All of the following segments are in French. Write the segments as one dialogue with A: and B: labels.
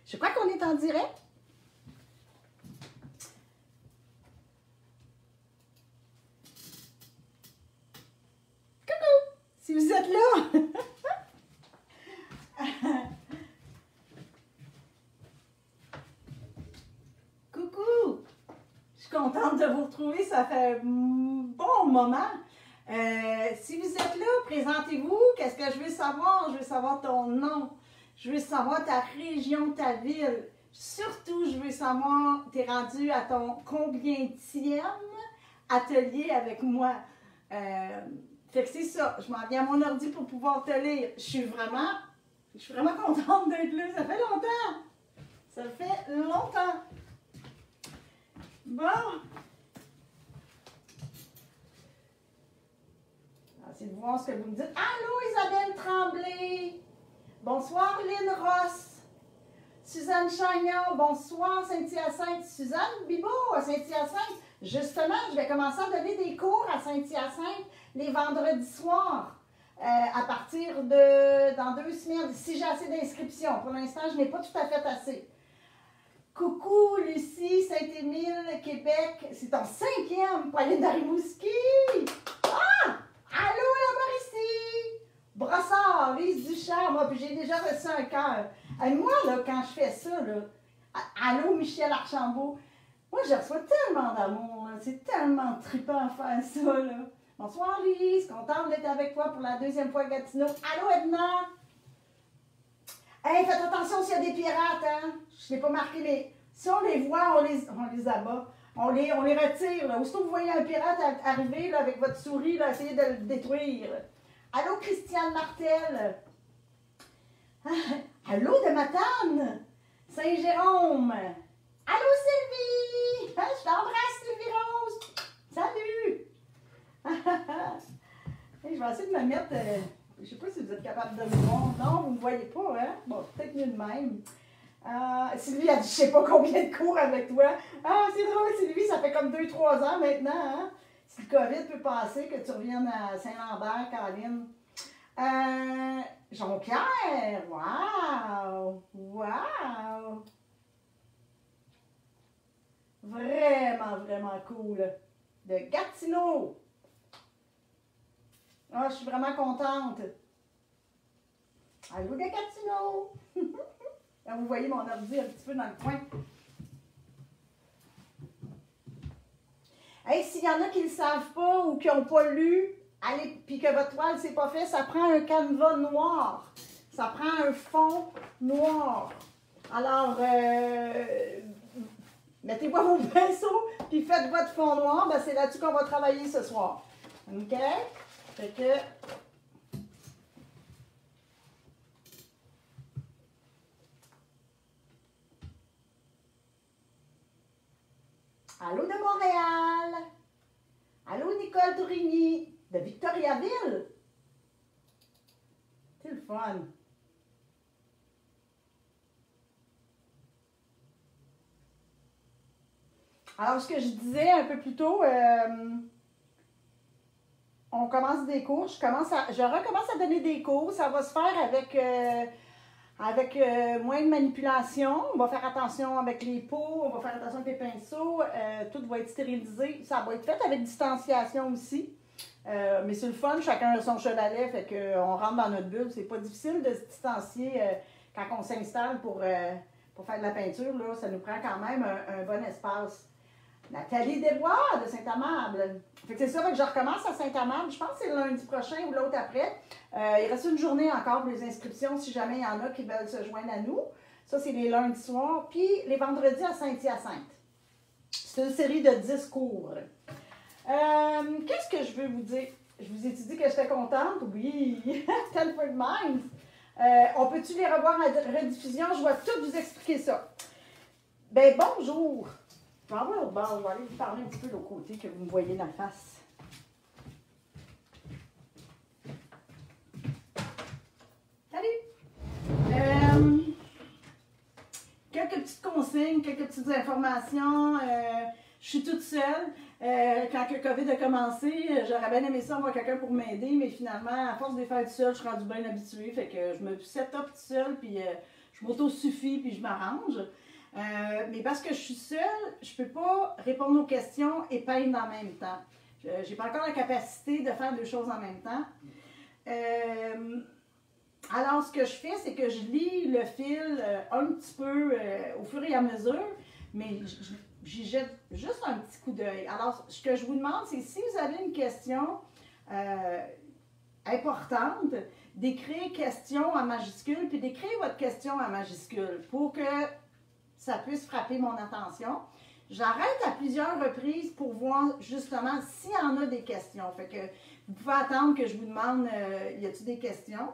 A: Je crois qu'on est en direct. Coucou, si vous êtes là. Coucou, je suis contente de vous retrouver, ça fait un bon moment. Si vous êtes là, présentez-vous. Qu'est-ce que je veux savoir? Je veux savoir ton nom. Je veux savoir ta région, ta ville. Surtout, je veux savoir, tu es rendu à ton combienième atelier avec moi. Fait que c'est ça, je m'en viens à mon ordi pour pouvoir te lire. Je suis vraiment contente d'être là. Ça fait longtemps. Ça fait longtemps. Bon. Essayez de voir ce que vous me dites. Allô, Isabelle Tremblay. Bonsoir, Lynn Ross. Suzanne Chagnon, bonsoir, Saint-Hyacinthe. Suzanne Bibot à Saint-Hyacinthe. Justement, je vais commencer à donner des cours à Saint-Hyacinthe les vendredis soirs. À partir de dans 2 semaines, si j'ai assez d'inscriptions. Pour l'instant, je n'ai pas tout à fait assez. Coucou, Lucie, Saint-Émile, Québec. C'est ton 5e, Pauline d'Arimouski. Ah! Allô, la Mauricie! Brossard, Lise Ducharme. Moi, puis j'ai déjà reçu un cœur. Moi, là, quand je fais ça, là, allô, Michel Archambault, moi, je reçois tellement d'amour. C'est tellement trippant à faire ça, là. Bonsoir, Lise. Contente d'être avec toi pour la 2e fois à Gatineau. Allô, Edna! Hey, faites attention s'il y a des pirates, hein? Je ne l'ai pas marqué, mais si on les voit, on les abat. On les retire, là. Aussitôt que vous voyez un pirate arriver, là, avec votre souris, là, essayez de le détruire. Allô, Christiane Martel. Allô, de Matane. Saint-Jérôme. Allô, Sylvie. Je t'embrasse, Sylvie Rose. Salut. Hey, je vais essayer de me mettre... je ne sais pas si vous êtes capable de me voir. Non, vous ne me voyez pas, hein? Bon, peut-être mieux de même. Sylvie a dit, je ne sais pas combien de cours avec toi. Ah, c'est drôle, Sylvie, ça fait comme 2-3 ans maintenant, hein? Si le COVID peut passer, que tu reviennes à Saint-Lambert, Caroline. Jonquière, wow! Wow! Vraiment cool. De Gatineau. Ah, je suis vraiment contente. Allô de Gatineau. Là, vous voyez mon ordi un petit peu dans le coin. Hey, s'il y en a qui ne le savent pas ou qui n'ont pas lu, allez, puis que votre toile ne s'est pas fait, ça prend un canevas noir. Ça prend un fond noir. Alors, mettez-vous vos pinceaux, puis faites votre fond noir. Ben, c'est là-dessus qu'on va travailler ce soir. OK? Fait que... Allô de Montréal. Allô Nicole Tourigny de Victoriaville. C'est le fun. Alors, ce que je disais un peu plus tôt, on commence des cours. Je recommence à donner des cours. Ça va se faire avec moins de manipulation. On va faire attention avec les pots, on va faire attention avec les pinceaux. Tout va être stérilisé. Ça va être fait avec distanciation aussi. Mais c'est le fun, chacun a son chevalet, fait qu'on rentre dans notre bulle. C'est pas difficile de se distancier quand on s'installe pour faire de la peinture. Là, ça nous prend quand même un bon espace. Nathalie Desbois de Saint-Amable. Fait que c'est ça, fait que je recommence à Saint-Amable. Je pense que c'est le lundi prochain ou l'autre après. Il reste une journée encore pour les inscriptions si jamais il y en a qui veulent se joindre à nous. Ça, c'est les lundis soirs. Puis les vendredis à Saint-Hyacinthe. C'est une série de 10 cours. Qu'est-ce que je veux vous dire? Je vous ai dit que j'étais contente? Oui! Stanford Mines. On peut-tu les revoir en rediffusion? Je vais tout vous expliquer ça. Ben bonjour! Je vais aller vous parler un petit peu de l'autre côté que vous me voyez dans la face. Salut! Quelques petites consignes, quelques petites informations. Je suis toute seule. Quand le COVID a commencé, j'aurais bien aimé ça avoir quelqu'un pour m'aider, mais finalement, à force de les faire tout seul, je suis rendue bien habituée. Fait que je me set up toute seule, puis je m'auto-suffis puis je m'arrange. Mais parce que je suis seule, je ne peux pas répondre aux questions et peindre en même temps. Je n'ai pas encore la capacité de faire deux choses en même temps. Alors, ce que je fais, c'est que je lis le fil un petit peu au fur et à mesure, mais j'y jette juste un petit coup d'œil. Alors, ce que je vous demande, c'est si vous avez une question importante, d'écrire question en majuscule, puis d'écrire votre question en majuscule pour que ça puisse frapper mon attention. J'arrête à plusieurs reprises pour voir justement s'il y en a des questions. Fait que vous pouvez attendre que je vous demande, y a-t-il des questions?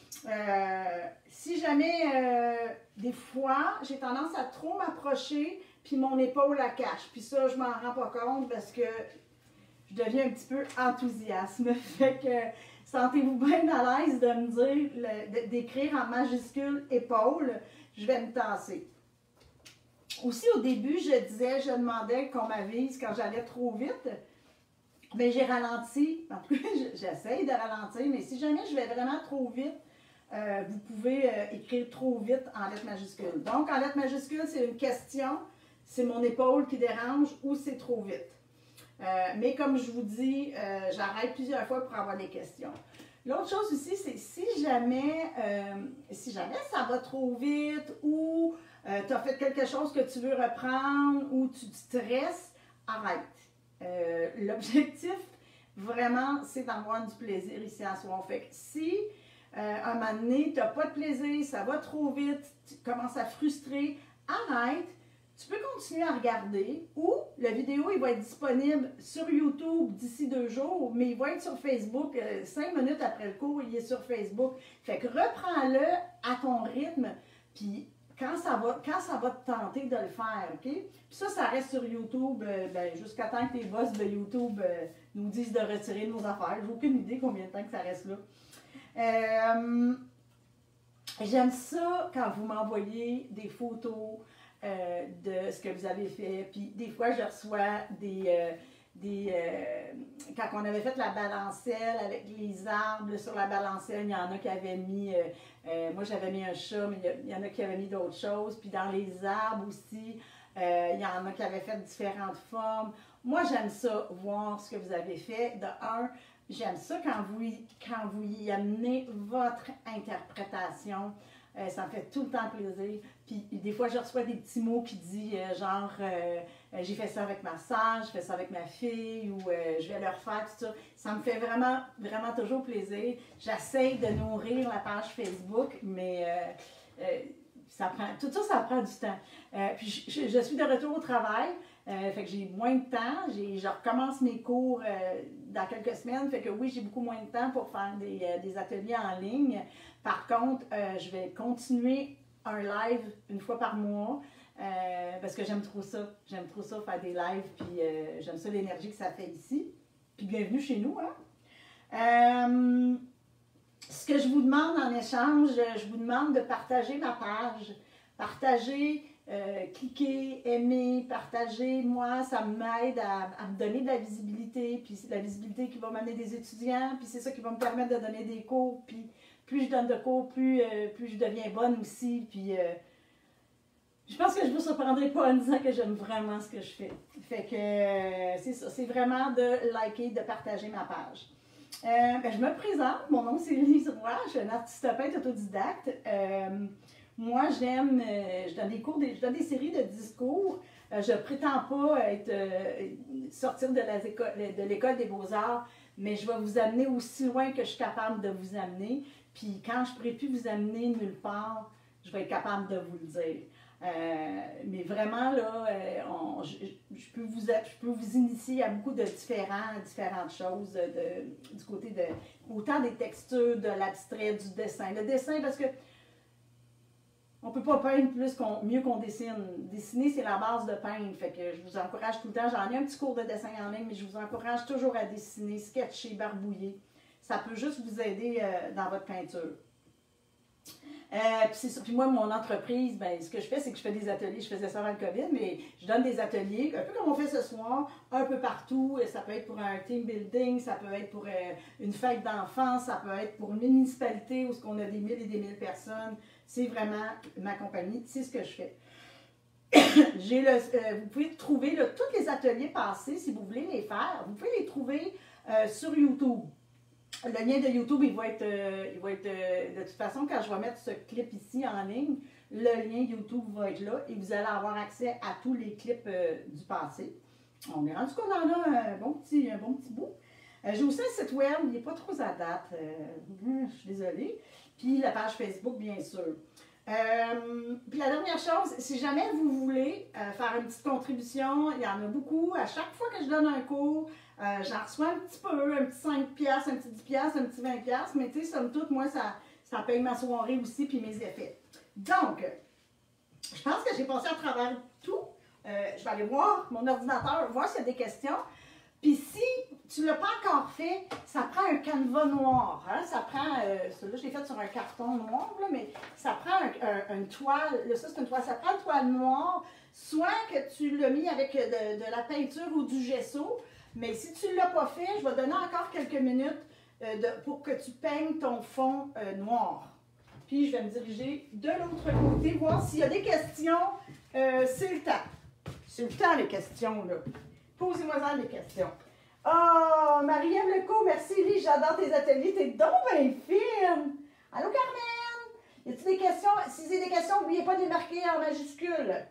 A: Si jamais, des fois, j'ai tendance à trop m'approcher, puis mon épaule la cache. Puis ça, je m'en rends pas compte parce que je deviens un petit peu enthousiaste. Fait que sentez-vous bien à l'aise de me dire, d'écrire en majuscule épaule, je vais me tasser. Aussi, au début, je demandais qu'on m'avise quand j'allais trop vite. Mais j'ai ralenti. En tout cas, j'essaye de ralentir, mais si jamais je vais vraiment trop vite, vous pouvez écrire trop vite en lettres majuscules. Donc, en lettres majuscules, c'est une question, c'est mon épaule qui dérange ou c'est trop vite. Mais comme je vous dis, j'arrête plusieurs fois pour avoir des questions. L'autre chose aussi, c'est si jamais ça va trop vite ou tu as fait quelque chose que tu veux reprendre ou tu te stresses, arrête. L'objectif, vraiment, c'est d'avoir du plaisir ici à soi. Fait que si, un moment donné, tu n'as pas de plaisir, ça va trop vite, tu commences à frustrer, arrête. Tu peux continuer à regarder ou la vidéo il va être disponible sur YouTube d'ici 2 jours, mais il va être sur Facebook 5 minutes après le cours, il est sur Facebook. Fait que reprends-le à ton rythme, puis quand ça va te tenter de le faire, OK? Puis ça reste sur YouTube jusqu'à temps que les boss de YouTube nous disent de retirer nos affaires. J'ai aucune idée combien de temps que ça reste là. J'aime ça quand vous m'envoyez des photos de ce que vous avez fait. Puis des fois, je reçois quand on avait fait la balancelle avec les arbres sur la balancelle, il y en a qui avaient mis, moi j'avais mis un chat, mais il y en a qui avaient mis d'autres choses. Puis dans les arbres aussi, il y en a qui avaient fait différentes formes. Moi, j'aime ça, voir ce que vous avez fait. De un, j'aime ça quand vous y amenez votre interprétation. Ça me fait tout le temps plaisir. Puis des fois, je reçois des petits mots qui disent j'ai fait ça avec ma sœur, j'ai fait ça avec ma fille, ou je vais leur faire tout ça. Ça me fait vraiment, vraiment toujours plaisir. J'essaie de nourrir la page Facebook, mais tout ça, ça prend du temps. Puis je suis de retour au travail. Fait que j'ai moins de temps. Je recommence mes cours dans quelques semaines. Fait que oui, j'ai beaucoup moins de temps pour faire des ateliers en ligne. Par contre, je vais continuer un live une fois par mois parce que j'aime trop ça. J'aime trop ça, faire des lives. Puis j'aime ça, l'énergie que ça fait ici. Puis bienvenue chez nous, hein? Ce que je vous demande en échange, je vous demande de partager ma page. Partager, cliquer, aimer, partager. Moi, ça m'aide à me donner de la visibilité. Puis c'est de la visibilité qui va m'amener des étudiants. Puis c'est ça qui va me permettre de donner des cours. Puis plus je donne de cours, plus je deviens bonne aussi. Puis je pense que je ne vous surprendrai pas en disant que j'aime vraiment ce que je fais. Fait que c'est ça. C'est vraiment de liker, de partager ma page. Je me présente, mon nom c'est Lise Roy, je suis une artiste peintre autodidacte. Moi je donne des cours, je donne des séries de discours. Je prétends pas sortir de l'école des beaux-arts, mais je vais vous amener aussi loin que je suis capable de vous amener. Puis quand je ne pourrai plus vous amener nulle part, je vais être capable de vous le dire. Mais vraiment, là, je peux vous initier à beaucoup de différentes choses du côté de autant des textures, de l'abstrait, du dessin. Le dessin, parce que on ne peut pas peindre mieux qu'on dessine. Dessiner, c'est la base de peindre. Fait que je vous encourage tout le temps. J'en ai un petit cours de dessin en ligne, mais je vous encourage toujours à dessiner, sketcher, barbouiller. Ça peut juste vous aider dans votre peinture. Puis c'est ça. Puis moi, mon entreprise, ben, ce que je fais, c'est que je fais des ateliers. Je faisais ça avant le COVID, mais je donne des ateliers, un peu comme on fait ce soir, un peu partout. Ça peut être pour un team building, ça peut être pour une fête d'enfants, ça peut être pour une municipalité où on a des mille et des mille personnes. C'est vraiment ma compagnie, c'est ce que je fais. Vous pouvez trouver tous les ateliers passés, si vous voulez les faire, vous pouvez les trouver sur YouTube. Le lien de YouTube, il va être de toute façon, quand je vais mettre ce clip ici en ligne, le lien YouTube va être là et vous allez avoir accès à tous les clips du passé. On est rendu qu'on en a un bon petit bout. J'ai aussi un site web, il n'est pas trop à date, je suis désolée. Puis la page Facebook, bien sûr. Puis la dernière chose, si jamais vous voulez faire une petite contribution, il y en a beaucoup. À chaque fois que je donne un cours, j'en reçois un petit peu, un petit 5$, un petit 10$, un petit 20$, mais tu sais, somme toute, moi, ça paye ma soirée aussi, puis mes effets. Donc, je pense que j'ai passé à travers tout. Je vais aller voir mon ordinateur, voir s'il y a des questions. Puis si tu ne l'as pas encore fait, ça prend un canevas noir. Hein? Ça prend, celui-là, je l'ai fait sur un carton noir, là, mais ça prend une toile. Là, ça, c'est une toile. Ça prend une toile noire, soit que tu l'as mis avec de la peinture ou du gesso. Mais si tu ne l'as pas fait, je vais donner encore quelques minutes pour que tu peignes ton fond noir. Puis, je vais me diriger de l'autre côté, voir s'il y a des questions. C'est le temps. C'est le temps, les questions, là. Posez-moi-en des questions. Oh, Marie-Ève Lecault, merci, Lily, j'adore tes ateliers. T'es donc bien fine. Allô, Carmen? Y a-t-il des questions? Si c'est des questions, n'oubliez pas de les marquer en majuscule.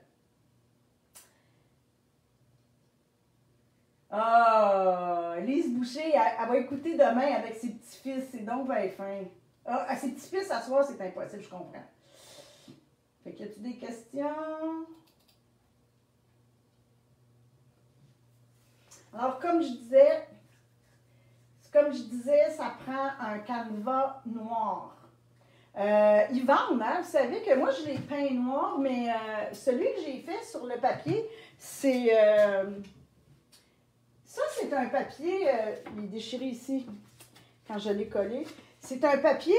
A: Ah, Lise Boucher, elle va écouter demain avec ses petits-fils. C'est donc bien fin. Ah, à ses petits-fils, à soir, c'est impossible, je comprends. Fait que y a-tu des questions? Alors, comme je disais, ça prend un canevas noir. Ils vendent, hein? Vous savez que moi, je l'ai peint noir, mais celui que j'ai fait sur le papier, c'est... ça, c'est un papier, il est déchiré ici, quand je l'ai collé. C'est un papier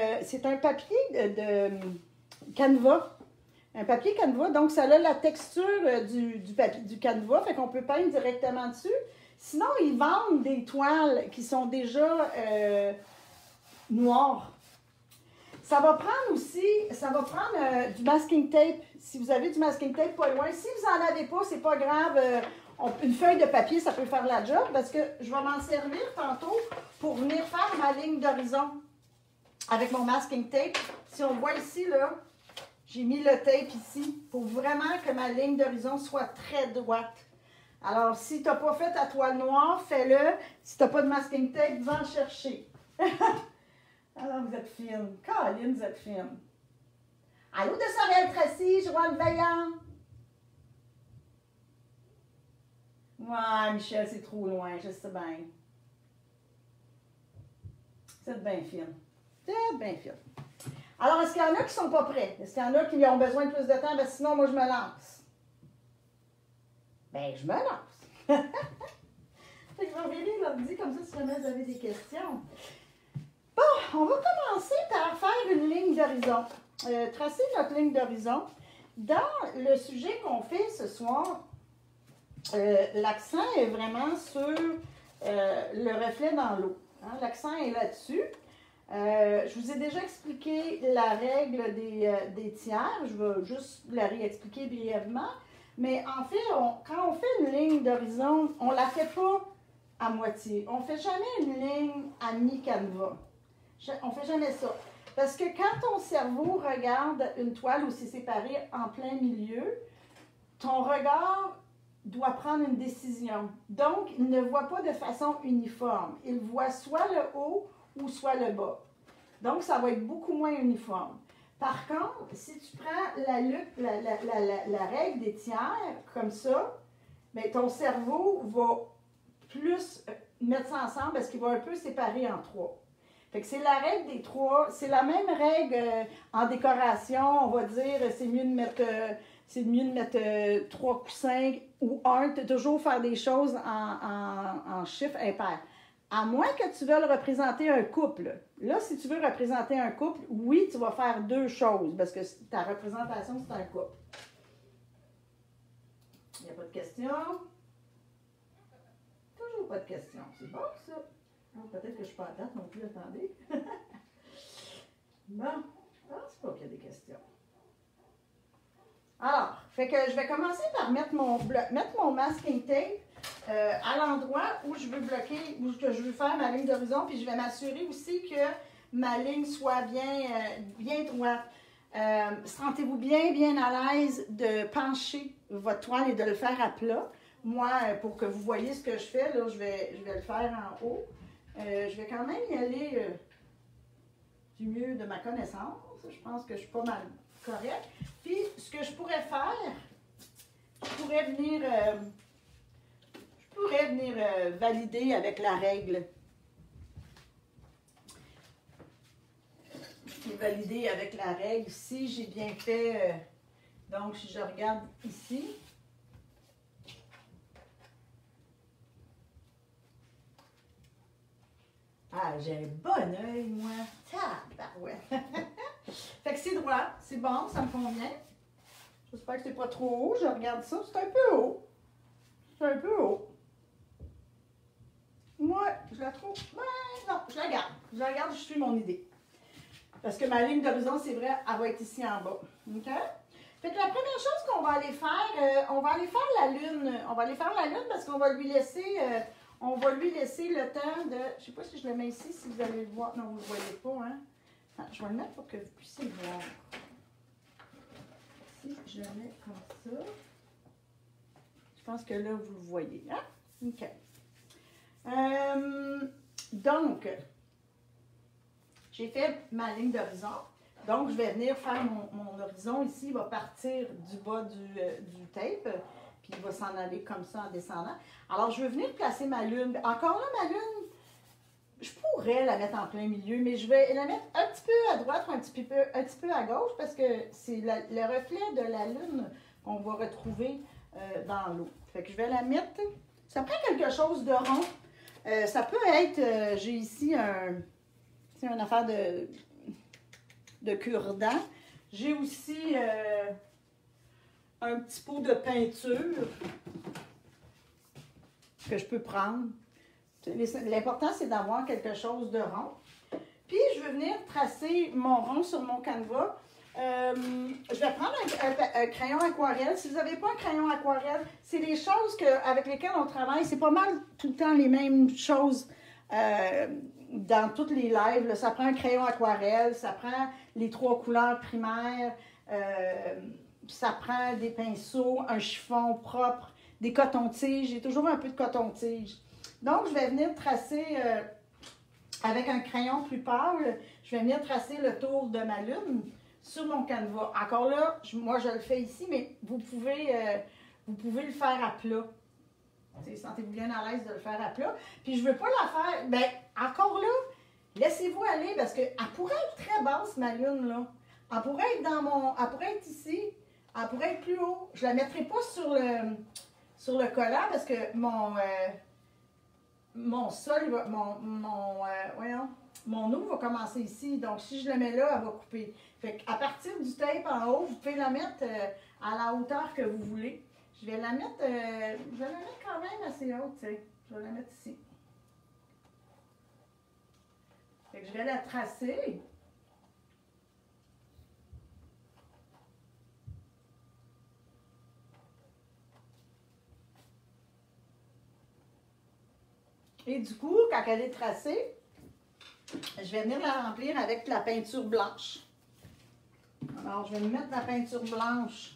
A: de canevas. Un papier canevas, donc ça a la texture du canevas, fait qu'on peut peindre directement dessus. Sinon, ils vendent des toiles qui sont déjà noires. Ça va prendre du masking tape. Si vous avez du masking tape pas loin, si vous n'en avez pas, c'est pas grave. Une feuille de papier, ça peut faire la job parce que je vais m'en servir tantôt pour venir faire ma ligne d'horizon avec mon masking tape. Si on voit ici, là, j'ai mis le tape ici pour vraiment que ma ligne d'horizon soit très droite. Alors, si tu n'as pas fait ta toile noire, fais-le. Si tu n'as pas de masking tape, va en chercher. Alors, vous êtes fine. Caroline, vous êtes fine. Allô de Sorel-Tracy, Joanne Vaillant. Ouais, Michel, c'est trop loin, je sais bien. Vous êtes bien fine. Vous êtes bien fine. Alors, est-ce qu'il y en a qui ne sont pas prêts? Est-ce qu'il y en a qui ont besoin de plus de temps? Ben, sinon, moi, je me lance. Ben, je me lance. Fait que je vais envoyer l'ordi comme ça, si jamais vous avez des questions. Bon, on va commencer par faire une ligne d'horizon. Tracer notre ligne d'horizon. Dans le sujet qu'on fait ce soir, l'accent est vraiment sur le reflet dans l'eau. Hein? L'accent est là-dessus. Je vous ai déjà expliqué la règle des tiers. Je vais juste la réexpliquer brièvement. Mais en fait, quand on fait une ligne d'horizon, on ne la fait pas à moitié. On ne fait jamais une ligne à mi-canevas. On ne fait jamais ça. Parce que quand ton cerveau regarde une toile où c'est séparé en plein milieu, ton regard doit prendre une décision. Donc, il ne voit pas de façon uniforme. Il voit soit le haut ou soit le bas. Donc, ça va être beaucoup moins uniforme. Par contre, si tu prends la règle des tiers, comme ça, bien, ton cerveau va plus mettre ça ensemble parce qu'il va un peu séparer en trois. Fait que c'est la règle des trois. C'est la même règle en décoration. On va dire c'est mieux de mettre 3 coussins ou 1. Toujours faire des choses en chiffres impairs. À moins que tu veuilles représenter un couple. Là, si tu veux représenter un couple, oui, tu vas faire deux choses parce que ta représentation, c'est un couple. Il n'y a pas de questions? Toujours pas de questions. C'est bon, ça? Peut-être que je ne suis pas à date non plus, attendez. Bon, je pense pas qu'il y a des questions. Alors, fait que je vais commencer par mettre mon masking tape à l'endroit où je veux bloquer, où que je veux faire ma ligne d'horizon, puis je vais m'assurer aussi que ma ligne soit bien droite. Sentez-vous bien à l'aise de pencher votre toile et de le faire à plat. Moi, pour que vous voyez ce que je fais, là, je vais le faire en haut. Je vais quand même y aller du mieux de ma connaissance. Je pense que je suis pas mal correcte. Puis, ce que je pourrais faire, je pourrais venir valider avec la règle. Et valider avec la règle si j'ai bien fait. Donc, si je regarde ici. Ah, j'ai un bon œil, moi. Tabarouette. Fait que c'est droit, c'est bon, ça me convient. J'espère que c'est pas trop haut. Je regarde ça, c'est un peu haut. C'est un peu haut. Moi, je la trouve. Ouais, non, je la garde. Je la garde, je suis mon idée. Parce que ma ligne d'horizon, c'est vrai, elle va être ici en bas. OK? Fait que la première chose qu'on va aller faire, on va aller faire la lune. On va aller faire la lune parce qu'on va lui laisser. On va lui laisser le temps de... Je ne sais pas si je le mets ici, si vous allez le voir. Non, vous ne le voyez pas, hein? Attends, je vais le mettre pour que vous puissiez le voir. Si je le mets comme ça, je pense que là, vous le voyez, hein? OK. Donc, j'ai fait ma ligne d'horizon. Donc, je vais venir faire mon horizon ici. Il va partir du bas du tape. Puis, il va s'en aller comme ça en descendant. Alors, je vais venir placer ma lune. Encore là, ma lune, je pourrais la mettre en plein milieu, mais je vais la mettre un petit peu à droite ou un petit peu à gauche parce que c'est le reflet de la lune qu'on va retrouver dans l'eau. Fait que je vais la mettre. Ça prend quelque chose de rond. Ça peut être, j'ai ici une affaire de cure-dent. J'ai aussi un petit pot de peinture que je peux prendre. L'important, c'est d'avoir quelque chose de rond. Puis, je vais venir tracer mon rond sur mon canevas. Je vais prendre un crayon aquarelle. Si vous n'avez pas un crayon aquarelle, c'est les choses avec lesquelles on travaille. C'est pas mal tout le temps les mêmes choses dans toutes les lives. Là. Ça prend un crayon aquarelle, ça prend les 3 couleurs primaires, ça prend des pinceaux, un chiffon propre, des cotons-tiges. J'ai toujours un peu de coton-tige. Donc, je vais venir tracer avec un crayon plus pâle, je vais venir tracer le tour de ma lune sur mon canevas. Encore là, moi, je le fais ici, mais vous pouvez le faire à plat. Sentez-vous bien à l'aise de le faire à plat. Puis, je ne veux pas la faire... Bien, encore là, laissez-vous aller parce qu'elle pourrait être très basse, ma lune, là. Elle pourrait être elle pourrait être ici. Elle pourrait être plus haut. Je ne la mettrai pas sur le collant parce que mon sol, mon eau va commencer ici. Donc, si je la mets là, elle va couper. Fait qu'à partir du tape en haut, vous pouvez la mettre à la hauteur que vous voulez. Je vais la mettre quand même assez haute, tu sais. Je vais la mettre ici. Fait que je vais la tracer. Et du coup, quand elle est tracée, je vais venir la remplir avec la peinture blanche. Alors, je vais me mettre la peinture blanche.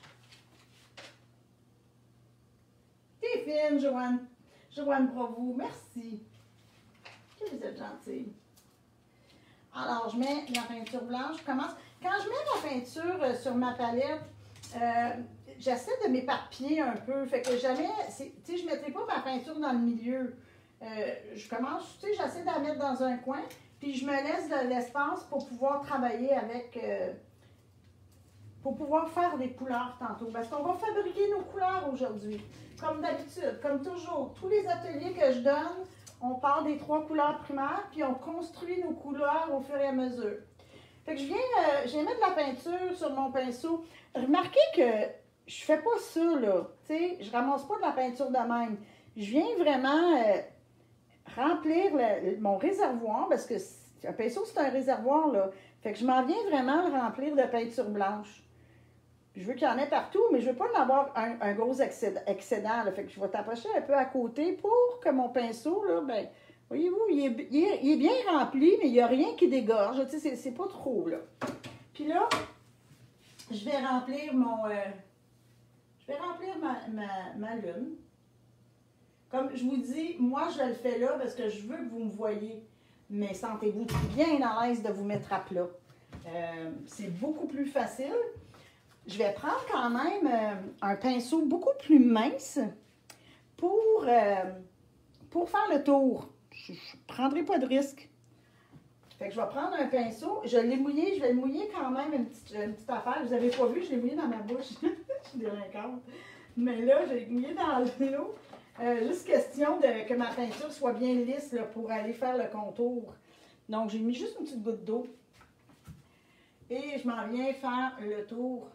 A: T'es fine, Joanne. Joanne, bravo. Merci. Que vous êtes gentille. Alors, je mets la peinture blanche. Je commence. Quand je mets la peinture sur ma palette, j'essaie de m'éparpiller un peu. Fait que jamais, tu sais, je ne mettrai pas ma peinture dans le milieu. Je commence, tu sais, j'essaie de la mettre dans un coin, puis je me laisse de l'espace pour pouvoir travailler avec, pour pouvoir faire des couleurs tantôt. Parce qu'on va fabriquer nos couleurs aujourd'hui, comme d'habitude, comme toujours. Tous les ateliers que je donne, on part des 3 couleurs primaires, puis on construit nos couleurs au fur et à mesure. Fait que je viens mettre de la peinture sur mon pinceau. Remarquez que je fais pas ça, là. Tu sais, je ramasse pas de la peinture de même. Je viens vraiment remplir mon réservoir, parce que un pinceau, c'est un réservoir, là. Fait que je m'en viens vraiment le remplir de peinture blanche. Je veux qu'il y en ait partout, mais je veux pas en avoir un gros excédent, là. Fait que je vais t'approcher un peu à côté pour que mon pinceau, là, ben, voyez-vous, il est bien rempli, mais il n'y a rien qui dégorge. Tu sais, c'est pas trop, là. Puis là, je vais remplir ma lune. Comme je vous dis, moi, je le fais là parce que je veux que vous me voyez. Mais sentez-vous bien à l'aise de vous mettre à plat. C'est beaucoup plus facile. Je vais prendre quand même un pinceau beaucoup plus mince pour faire le tour. Je ne prendrai pas de risque. Fait que je vais prendre un pinceau. Je l'ai mouillé, je vais le mouiller quand même une petite affaire. Vous n'avez pas vu, je l'ai mouillé dans ma bouche. Je suis délinquante. Mais là, je l'ai mouillé dans l'eau. Juste question que ma peinture soit bien lisse là, pour aller faire le contour. Donc, j'ai mis juste une petite goutte d'eau. Et je m'en viens faire le tour.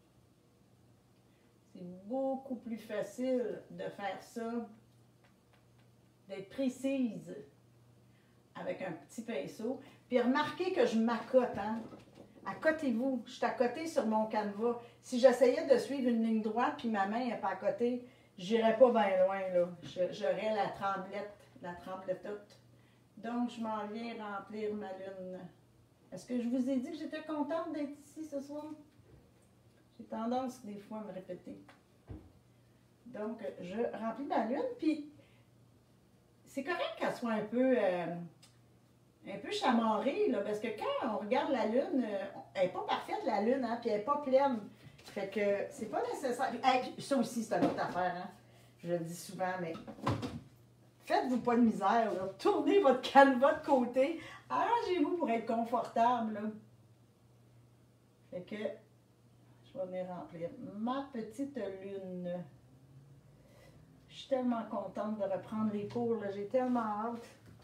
A: C'est beaucoup plus facile de faire ça, d'être précise avec un petit pinceau. Puis remarquez que je m'accote, hein? Accotez-vous. Je suis accotée sur mon canevas. Si j'essayais de suivre une ligne droite puis ma main n'est pas à côté, je n'irais pas bien loin, là. J'aurais la tremblette. Donc, je m'en viens remplir ma lune. Est-ce que je vous ai dit que j'étais contente d'être ici ce soir? J'ai tendance des fois à me répéter. Donc, je remplis ma lune, puis c'est correct qu'elle soit un peu chamarrée, là, parce que quand on regarde la lune, elle n'est pas parfaite, la lune, hein, puis elle n'est pas pleine. Fait que c'est pas nécessaire. Hey, ça aussi, c'est une autre affaire, hein. Je le dis souvent, mais faites-vous pas de misère, là. Tournez votre canevas de côté. Arrangez-vous pour être confortable, là. Fait que je vais venir remplir ma petite lune. Je suis tellement contente de reprendre les cours, là. J'ai tellement hâte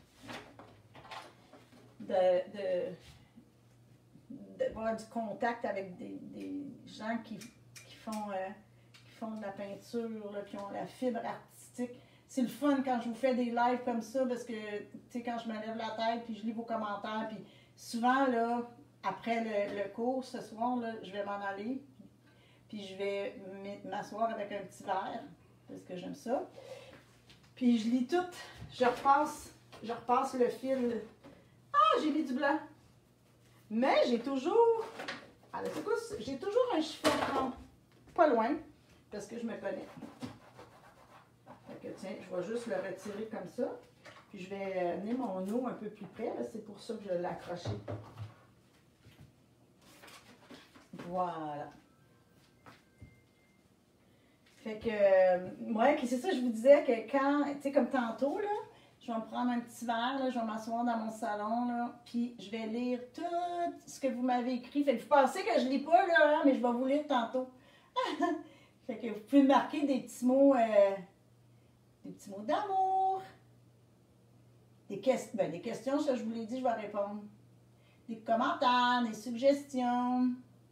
A: d'avoir du contact avec des gens qui font de la peinture, là, qui ont la fibre artistique. C'est le fun quand je vous fais des lives comme ça, parce que, tu sais, quand je me lève la tête, puis je lis vos commentaires, puis souvent, là, après le cours, ce soir, là, je vais m'en aller, puis je vais m'asseoir avec un petit verre, parce que j'aime ça. Puis je lis tout, je repasse le fil. Ah, j'ai mis du blanc! Mais j'ai toujours, j'ai toujours un chiffon pas loin, parce que je me connais. Fait que tiens, je vais juste le retirer comme ça. Puis je vais amener mon eau un peu plus près. C'est pour ça que je l'ai accroché. Voilà. Fait que, ouais, c'est ça, je vous disais que quand, tu sais, comme tantôt, là, je vais me prendre un petit verre, là, je vais m'asseoir dans mon salon, là, puis je vais lire tout ce que vous m'avez écrit. Fait que vous pensez que je lis pas, là, hein, mais je vais vous lire tantôt. Fait que vous pouvez marquer des petits mots d'amour, des questions, ça je vous l'ai dit, je vais répondre. Des commentaires, des suggestions.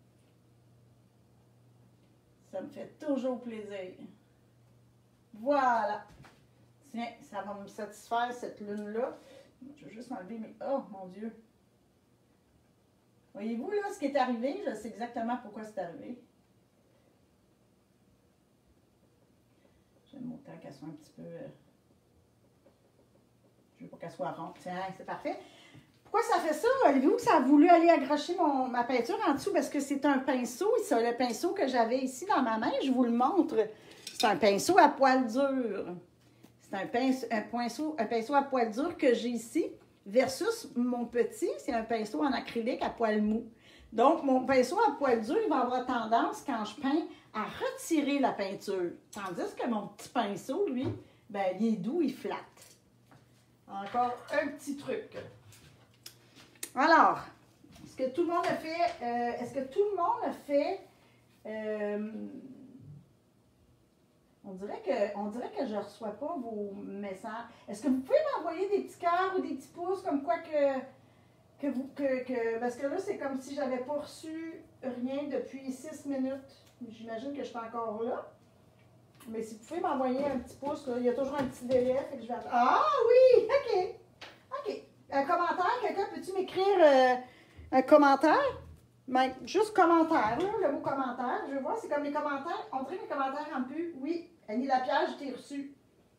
A: Ça me fait toujours plaisir. Voilà. Tiens, ça va me satisfaire cette lune-là. Je vais juste enlever mes... Oh, mon Dieu! Voyez-vous, là, ce qui est arrivé? Je sais exactement pourquoi c'est arrivé. J'aime autant qu'elle soit un petit peu... Je veux pas qu'elle soit ronde. Tiens, c'est parfait. Pourquoi ça fait ça? Avez-vous que ça a voulu aller accrocher ma peinture en dessous? Parce que c'est un pinceau. C'est le pinceau que j'avais ici dans ma main. Je vous le montre. C'est un pinceau à poil dur. C'est un pinceau à poil dur que j'ai ici. Versus mon petit, c'est un pinceau en acrylique à poil mou. Donc, mon pinceau à poil dur, il va avoir tendance, quand je peins, à retirer la peinture. Tandis que mon petit pinceau, lui, ben, il est doux, il flatte. Encore un petit truc. Alors, est-ce que tout le monde a fait, On dirait que je ne reçois pas vos messages. Est-ce que vous pouvez m'envoyer des petits cœurs ou des petits pouces comme quoi parce que là, c'est comme si j'avais pas reçu rien depuis 6 minutes. J'imagine que je suis encore là. Mais si vous pouvez m'envoyer un petit pouce, là, il y a toujours un petit délai, fait que je vais attendre. Ah oui! OK. OK. Un commentaire, quelqu'un peut-tu m'écrire un commentaire? Juste commentaire, là, le mot commentaire. Je veux voir, c'est comme les commentaires. On dirait que les commentaires en plus. Oui, Annie Lapierre, je t'ai reçu.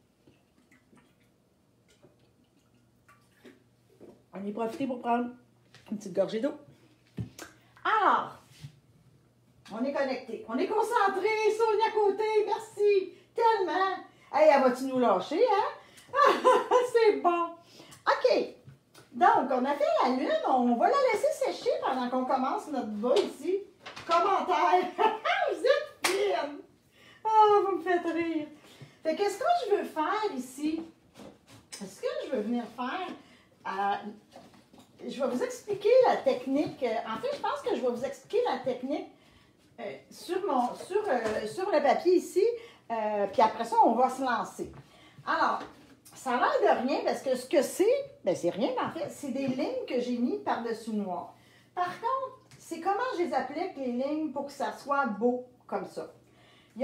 A: On y profiter pour prendre une petite gorgée d'eau. Alors, on est connecté. On est concentré. Sonia Côté, merci. Tellement. Hey, elle va-tu nous lâcher, hein? C'est bon. OK. Donc, on a fait la lune. On va la laisser sécher pendant qu'on commence notre bas ici. Commentaire. Vous êtes fine. Oh, vous me faites rire. Fait que ce que je veux faire ici, ce que je veux venir faire, je vais vous expliquer la technique. En fait, je pense que je vais vous expliquer la technique sur le papier ici. Puis après ça, on va se lancer. Alors, ça a l'air de rien parce que ce que c'est, bien, c'est rien en fait. C'est des lignes que j'ai mis par-dessus noir. Par contre, c'est comment je les applique, les lignes, pour que ça soit beau comme ça. Il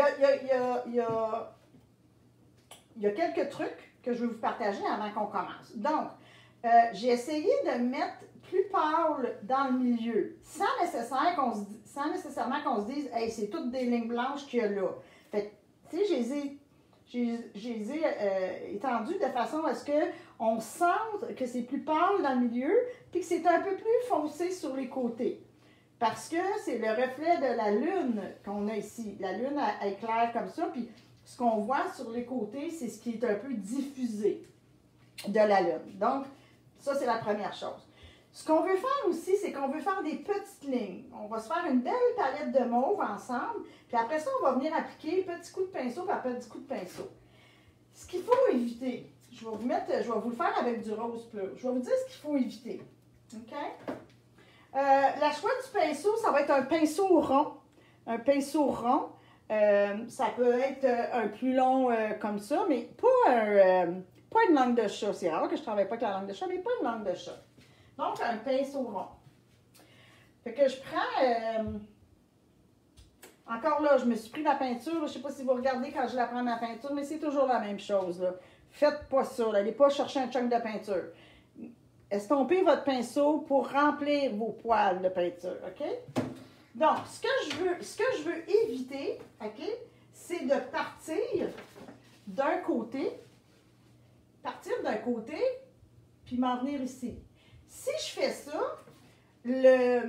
A: y a quelques trucs que je vais vous partager avant qu'on commence. Donc, j'ai essayé de mettre plus pâle dans le milieu, sans nécessairement qu'on se dise « Hey, c'est toutes des lignes blanches qu'il y a là ». Fait que, tu sais, je les ai étendues de façon à ce qu'on sente que c'est plus pâle dans le milieu, puis que c'est un peu plus foncé sur les côtés. Parce que c'est le reflet de la lune qu'on a ici. La lune elle éclaire comme ça, puis ce qu'on voit sur les côtés, c'est ce qui est un peu diffusé de la lune. Donc, ça, c'est la première chose. Ce qu'on veut faire aussi, c'est qu'on veut faire des petites lignes. On va se faire une belle palette de mauve ensemble, puis après ça, on va venir appliquer petit coup de pinceau par petit coup de pinceau. Ce qu'il faut éviter, je vais vous le faire avec du rose pur. Je vais vous dire ce qu'il faut éviter. OK? La choix du pinceau, ça va être un pinceau rond. Un pinceau rond. Ça peut être un plus long comme ça, mais pas une langue de chat. C'est rare que je ne travaille pas avec la langue de chat, mais pas une langue de chat. Donc, un pinceau rond. Fait que je prends... encore là, je me suis pris la peinture. Je ne sais pas si vous regardez quand je la prends ma peinture, mais c'est toujours la même chose. Là. Faites pas ça. N'allez pas chercher un chunk de peinture. Estompez votre pinceau pour remplir vos poils de peinture. OK? Donc, ce que je veux éviter, OK, c'est de partir d'un côté, puis m'en venir ici. Si je fais ça, la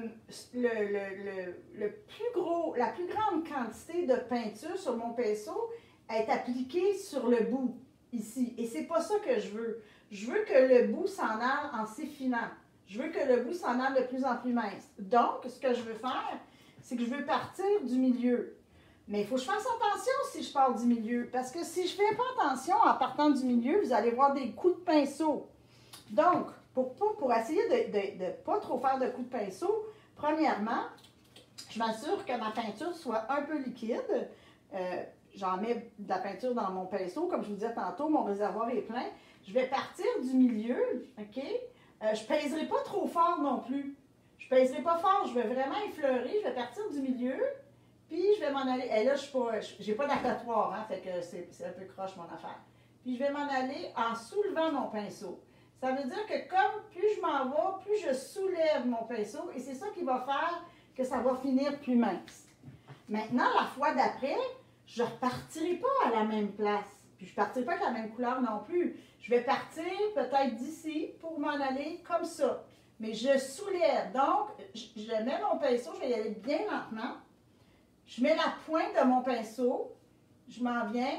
A: plus grande quantité de peinture sur mon pinceau est appliquée sur le bout, ici. Et c'est pas ça que je veux. Je veux que le bout s'en aille en s'effinant. Je veux que le bout s'en aille de plus en plus mince. Donc, ce que je veux faire, c'est que je veux partir du milieu. Mais il faut que je fasse attention si je pars du milieu. Parce que si je ne fais pas attention en partant du milieu, vous allez voir des coups de pinceau. Donc, pour essayer de ne pas trop faire de coups de pinceau, premièrement, je m'assure que ma peinture soit un peu liquide. J'en mets de la peinture dans mon pinceau. Comme je vous disais tantôt, mon réservoir est plein. Je vais partir du milieu, OK? Je ne pèserai pas trop fort non plus. Je ne pèserai pas fort, je vais vraiment effleurer. Je vais partir du milieu, puis je vais m'en aller. Et là, je n'ai pas d'accrotoire, hein, fait que c'est un peu croche mon affaire. Puis je vais m'en aller en soulevant mon pinceau. Ça veut dire que comme plus je m'en vais, plus je soulève mon pinceau, et c'est ça qui va faire que ça va finir plus mince. Maintenant, la fois d'après, je ne repartirai pas à la même place. Puis je ne partirai pas avec la même couleur non plus. Je vais partir peut-être d'ici pour m'en aller comme ça. Mais je soulève. Donc, je mets mon pinceau, je vais y aller bien lentement. Je mets la pointe de mon pinceau, je m'en viens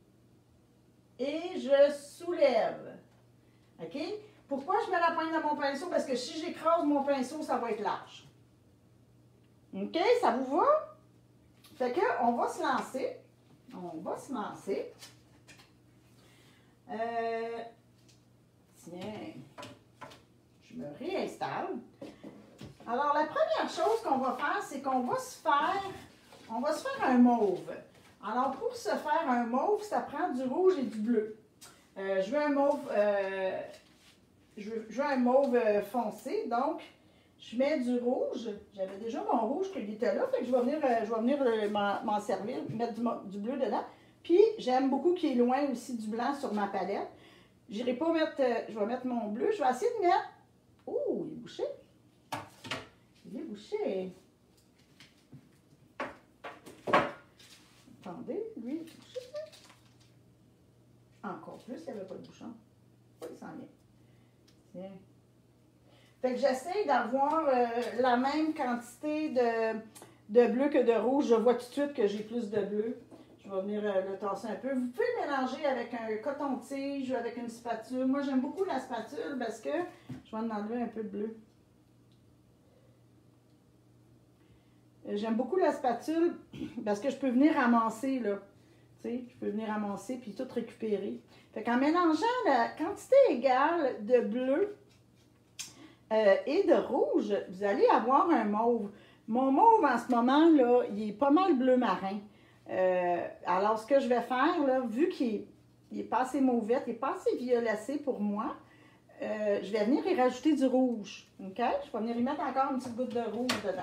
A: et je soulève. OK? Pourquoi je mets la pointe de mon pinceau? Parce que si j'écrase mon pinceau, ça va être large. OK? Ça vous va? Fait que, on va se lancer. On va se lancer. Tiens, je me réinstalle. Alors, la première chose qu'on va faire, c'est qu'on va se faire un mauve. Alors, pour se faire un mauve, ça prend du rouge et du bleu. Je veux un mauve, foncé, donc je mets du rouge. J'avais déjà mon rouge qui était là, fait que je vais venir m'en servir, mettre du bleu dedans. Puis, j'aime beaucoup qu'il y ait loin aussi du blanc sur ma palette. J'irai pas mettre, je vais mettre mon bleu. Je vais essayer de mettre... Oh, il est bouché. Il est bouché. Attendez, lui, il est bouché. Encore plus, il n'y avait pas de bouchon. Oui, il s'en vient. Tiens. Fait que j'essaie d'avoir la même quantité de bleu que de rouge. Je vois tout de suite que j'ai plus de bleu. Je vais venir le tasser un peu. Vous pouvez mélanger avec un coton-tige ou avec une spatule. Moi, j'aime beaucoup la spatule parce que je vais en enlever un peu de bleu. J'aime beaucoup la spatule parce que je peux venir ramasser, là. Tu sais, je peux venir ramasser puis tout récupérer. Fait qu'en mélangeant la quantité égale de bleu et de rouge, vous allez avoir un mauve. Mon mauve, en ce moment, là, il est pas mal bleu marin. Alors, ce que je vais faire, là, vu qu'il est pas assez mauvais, il n'est pas assez violacé pour moi, je vais venir y rajouter du rouge. OK? Je vais venir y mettre encore une petite goutte de rouge dedans.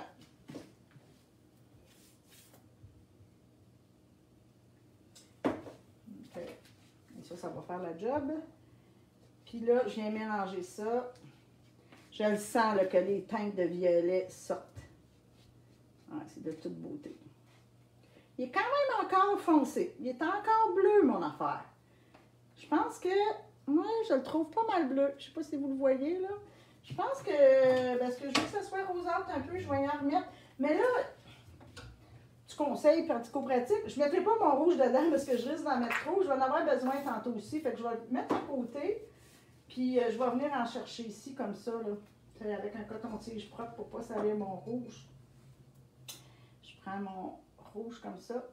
A: OK. Et ça va faire la job. Puis là, je viens mélanger ça. Je le sens là, que les teintes de violet sortent. Ah, c'est de toute beauté. Il est quand même encore foncé. Il est encore bleu, mon affaire. Je pense que... Moi, je le trouve pas mal bleu. Je sais pas si vous le voyez, là. Je pense que... Parce que je veux que ça soit rosâtre un peu, je vais y en remettre. Mais là, du conseil pratico-pratique, je ne mettrai pas mon rouge dedans parce que je risque d'en mettre trop. Je vais en avoir besoin tantôt aussi. Fait que je vais le mettre à côté. Puis, je vais venir en chercher ici, comme ça, là. Avec un coton-tige propre pour pas salir mon rouge. Je prends mon rouge comme ça.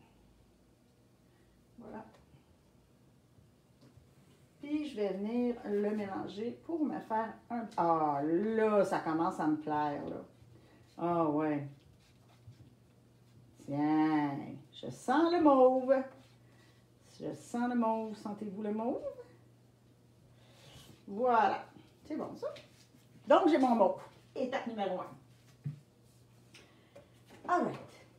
A: Voilà. Puis, je vais venir le mélanger pour me faire un... Ah, là, ça commence à me plaire, là. Ah, ouais. Tiens, je sens le mauve. Je sens le mauve. Sentez-vous le mauve? Voilà. C'est bon, ça. Donc, j'ai mon mauve. Étape numéro 1. All right.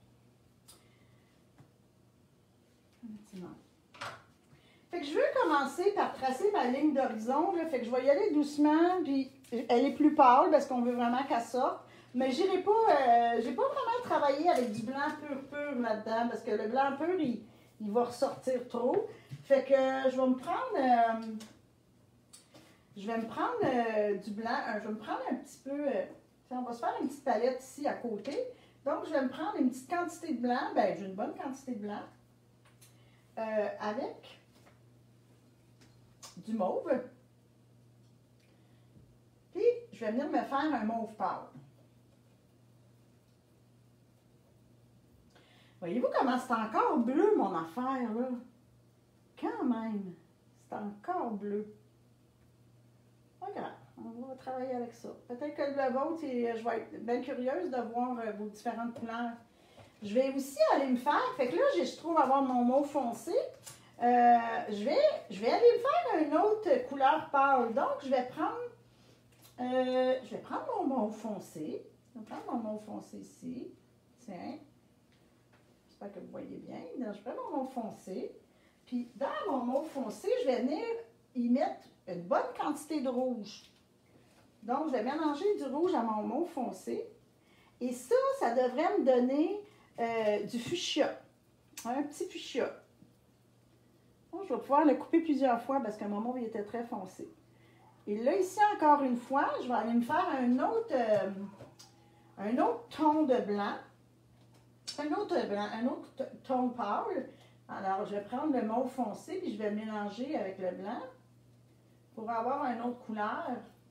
A: Fait que je veux commencer par tracer ma ligne d'horizon. Fait que je vais y aller doucement. Puis, elle est plus pâle parce qu'on veut vraiment qu'elle sorte. Mais j'irai pas, j'ai pas vraiment travaillé avec du blanc pur là-dedans. Parce que le blanc pur, il va ressortir trop. Fait que je vais me prendre... du blanc. Je vais me prendre un petit peu... on va se faire une petite palette ici à côté. Donc, je vais me prendre une petite quantité de blanc. Ben, j'ai une bonne quantité de blanc. Avec du mauve. Puis, je vais venir me faire un mauve pâle. Voyez-vous comment c'est encore bleu, mon affaire, là? Quand même, c'est encore bleu. Pas grave, on va travailler avec ça. Peut-être que le vôtre, je vais être bien curieuse de voir vos différentes couleurs. Je vais aussi aller me faire, fait que là, je trouve avoir mon mauve foncé. Je vais aller me faire une autre couleur pâle. Donc, je vais prendre mon mauve foncé. Je vais prendre mon mauve foncé ici. Tiens. J'espère que vous voyez bien. Donc, je prends mon mauve foncé. Puis, dans mon mauve foncé, je vais venir y mettre une bonne quantité de rouge. Donc, je vais mélanger du rouge à mon mauve foncé. Et ça devrait me donner du fuchsia. Un petit fuchsia. Bon, je vais pouvoir le couper plusieurs fois parce que mon mauve il était très foncé. Et là, ici, encore une fois, je vais aller me faire un autre ton de blanc. Un autre ton pâle. Alors, je vais prendre le mauve foncé et je vais le mélanger avec le blanc pour avoir une autre couleur.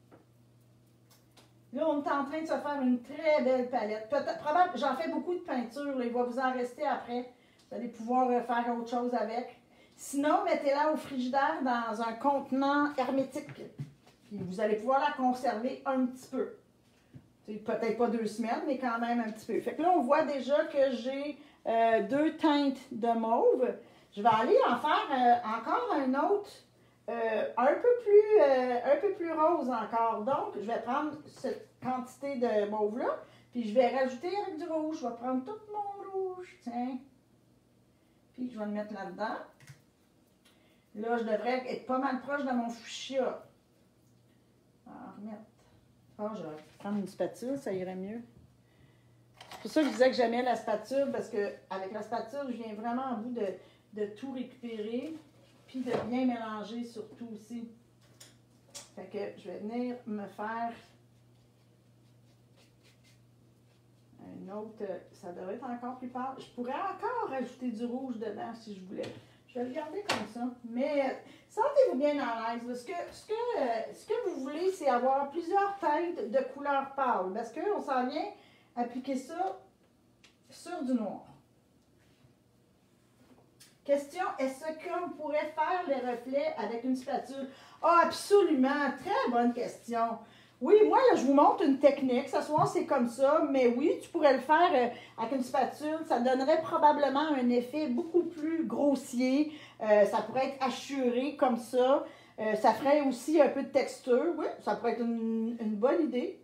A: Là, on est en train de se faire une très belle palette. Probablement, j'en fais beaucoup de peinture. Là, il va vous en rester après. Vous allez pouvoir faire autre chose avec. Sinon, mettez-la au frigidaire dans un contenant hermétique. Puis vous allez pouvoir la conserver un petit peu. peut-être pas 2 semaines, mais quand même un petit peu. Fait que là, on voit déjà que j'ai 2 teintes de mauve. Je vais aller en faire encore un autre un peu plus rose encore. Donc, je vais prendre cette quantité de mauve-là, puis je vais rajouter avec du rouge. Je vais prendre tout mon rouge, tiens. Puis je vais le mettre là-dedans. Là, je devrais être pas mal proche de mon fuchsia. On va en remettre. Ah, je vais prendre une spatule, ça irait mieux. C'est pour ça que je disais que j'aimais la spatule, parce qu'avec la spatule, je viens vraiment au bout de tout récupérer, puis de bien mélanger surtout aussi. Fait que je vais venir me faire un autre, ça devrait être encore plus pâle. Je pourrais encore rajouter du rouge dedans si je voulais. Je vais le garder comme ça. Mais sentez-vous bien à l'aise. Ce que vous voulez, c'est avoir plusieurs teintes de couleur pâle. Parce qu'on s'en vient appliquer ça sur du noir. Question, est-ce qu'on pourrait faire les reflets avec une spatule? Ah, absolument! Très bonne question. Oui, moi, là, je vous montre une technique. Ce soir, c'est comme ça. Mais oui, tu pourrais le faire avec une spatule. Ça donnerait probablement un effet beaucoup plus grossier. Ça pourrait être hachuré comme ça. Ça ferait aussi un peu de texture. Oui, ça pourrait être une bonne idée.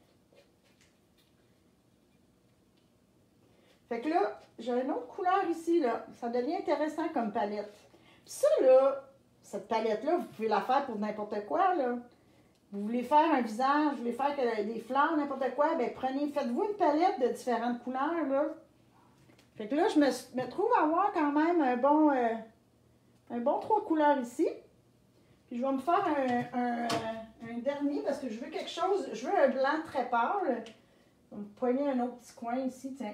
A: Fait que là, j'ai une autre couleur ici, là. Ça devient intéressant comme palette. Puis ça, là, cette palette-là, vous pouvez la faire pour n'importe quoi, là. Vous voulez faire un visage, vous voulez faire des fleurs, n'importe quoi, bien faites-vous une palette de différentes couleurs, là. Fait que là, je me trouve avoir quand même un bon 3 couleurs ici. Puis je vais me faire un dernier parce que je veux quelque chose, je veux un blanc très pâle. Je vais me poigner un autre petit coin ici, tiens.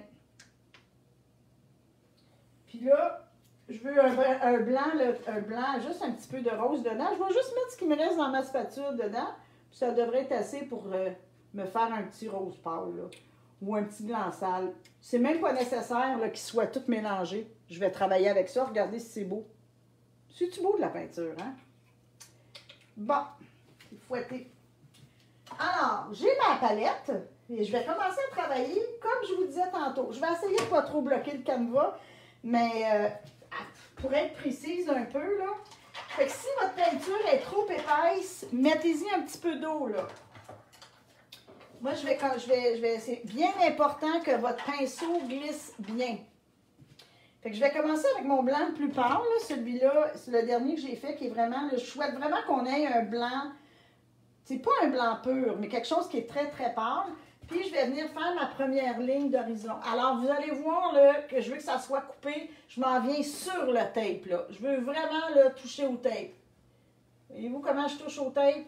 A: Puis là, je veux un blanc, juste un petit peu de rose dedans. Je vais juste mettre ce qui me reste dans ma spatule dedans. Puis ça devrait être assez pour me faire un petit rose pâle, là, ou un petit blanc sale. C'est même pas nécessaire qu'il soit tout mélangé. Je vais travailler avec ça. Regardez si c'est beau. C'est-tu beau de la peinture, hein? Bon, il faut fouetter. Alors, j'ai ma palette et je vais commencer à travailler comme je vous disais tantôt. Je vais essayer de ne pas trop bloquer le canevas, mais pour être précise un peu, là. Fait que si votre peinture est trop épaisse, mettez-y un petit peu d'eau, là. Moi, c'est bien important que votre pinceau glisse bien. Fait que je vais commencer avec mon blanc le plus pâle, celui-là, c'est le dernier que j'ai fait, qui est vraiment, je souhaite vraiment qu'on ait un blanc, c'est pas un blanc pur, mais quelque chose qui est très, très pâle. Puis, je vais venir faire ma première ligne d'horizon. Alors, vous allez voir là, que je veux que ça soit coupé. Je m'en viens sur le tape, là. Je veux vraiment là, toucher au tape. Voyez-vous comment je touche au tape?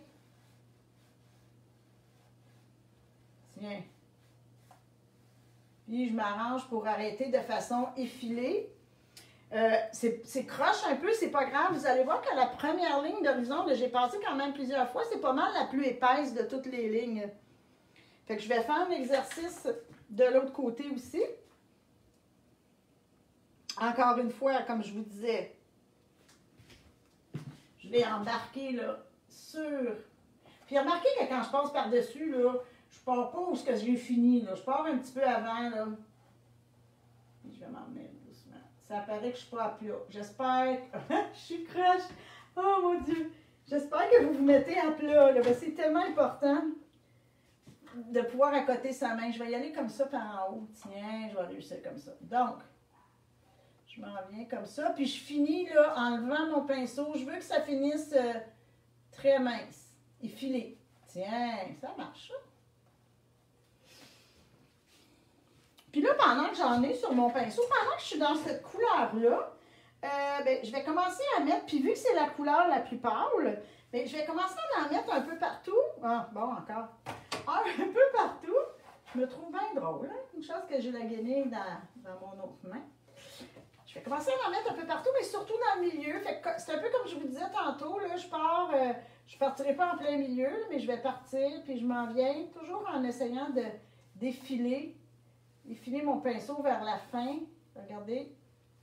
A: Tiens. Puis, je m'arrange pour arrêter de façon effilée. C'est croche un peu, c'est pas grave. Vous allez voir que la première ligne d'horizon, j'ai passé quand même plusieurs fois, c'est pas mal la plus épaisse de toutes les lignes. Fait que je vais faire l'exercice de l'autre côté aussi. Encore une fois, comme je vous disais, je vais embarquer là sur... Puis remarquez que quand je passe par-dessus, là, je pars pas où ce que j'ai fini, là. Je pars un petit peu avant, là. Je vais m'en remettre doucement. Ça paraît que je suis pas à plat. J'espère que... je suis croche. Oh mon Dieu! J'espère que vous vous mettez à plat, là. C'est tellement important de pouvoir accoter sa main. Je vais y aller comme ça par en haut. Tiens, je vais réussir comme ça. Donc, je m'en viens comme ça. Puis je finis là en levant mon pinceau. Je veux que ça finisse très mince. Effilé. Tiens, ça marche ça. Puis là, pendant que j'en ai sur mon pinceau, pendant que je suis dans cette couleur-là, je vais commencer à mettre, puis vu que c'est la couleur la plus pâle, bien, je vais commencer à en mettre un peu partout. Ah, bon, encore. Un peu partout. Je me trouve bien drôle, hein? Une chose que j'ai la guenille dans mon autre main. Je vais commencer à en mettre un peu partout, mais surtout dans le milieu. C'est un peu comme je vous disais tantôt, là, je ne partirai pas en plein milieu, mais je vais partir, puis je m'en viens, toujours en essayant d'effiler mon pinceau vers la fin. Regardez.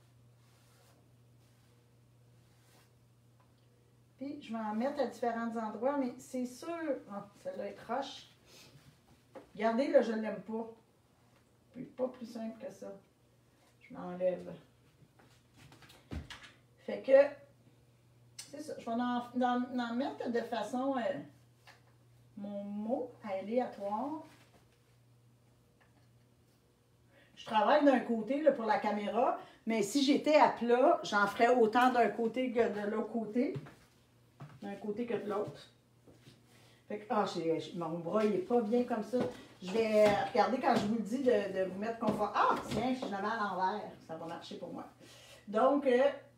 A: Puis, je vais en mettre à différents endroits, mais c'est sûr... Oh, celle-là est croche. Regardez, là, je ne l'aime pas. Pas plus simple que ça. Je l'enlève. Fait que, c'est ça. Je vais en mettre de façon, mon mot aléatoire. Je travaille d'un côté là, pour la caméra, mais si j'étais à plat, j'en ferais autant d'un côté que de l'autre côté. D'un côté que de l'autre. Fait que, mon bras, il n'est pas bien comme ça. Je vais regarder quand je vous le dis de vous mettre confort. Ah, tiens, je suis jamais à l'envers. Ça va marcher pour moi. Donc,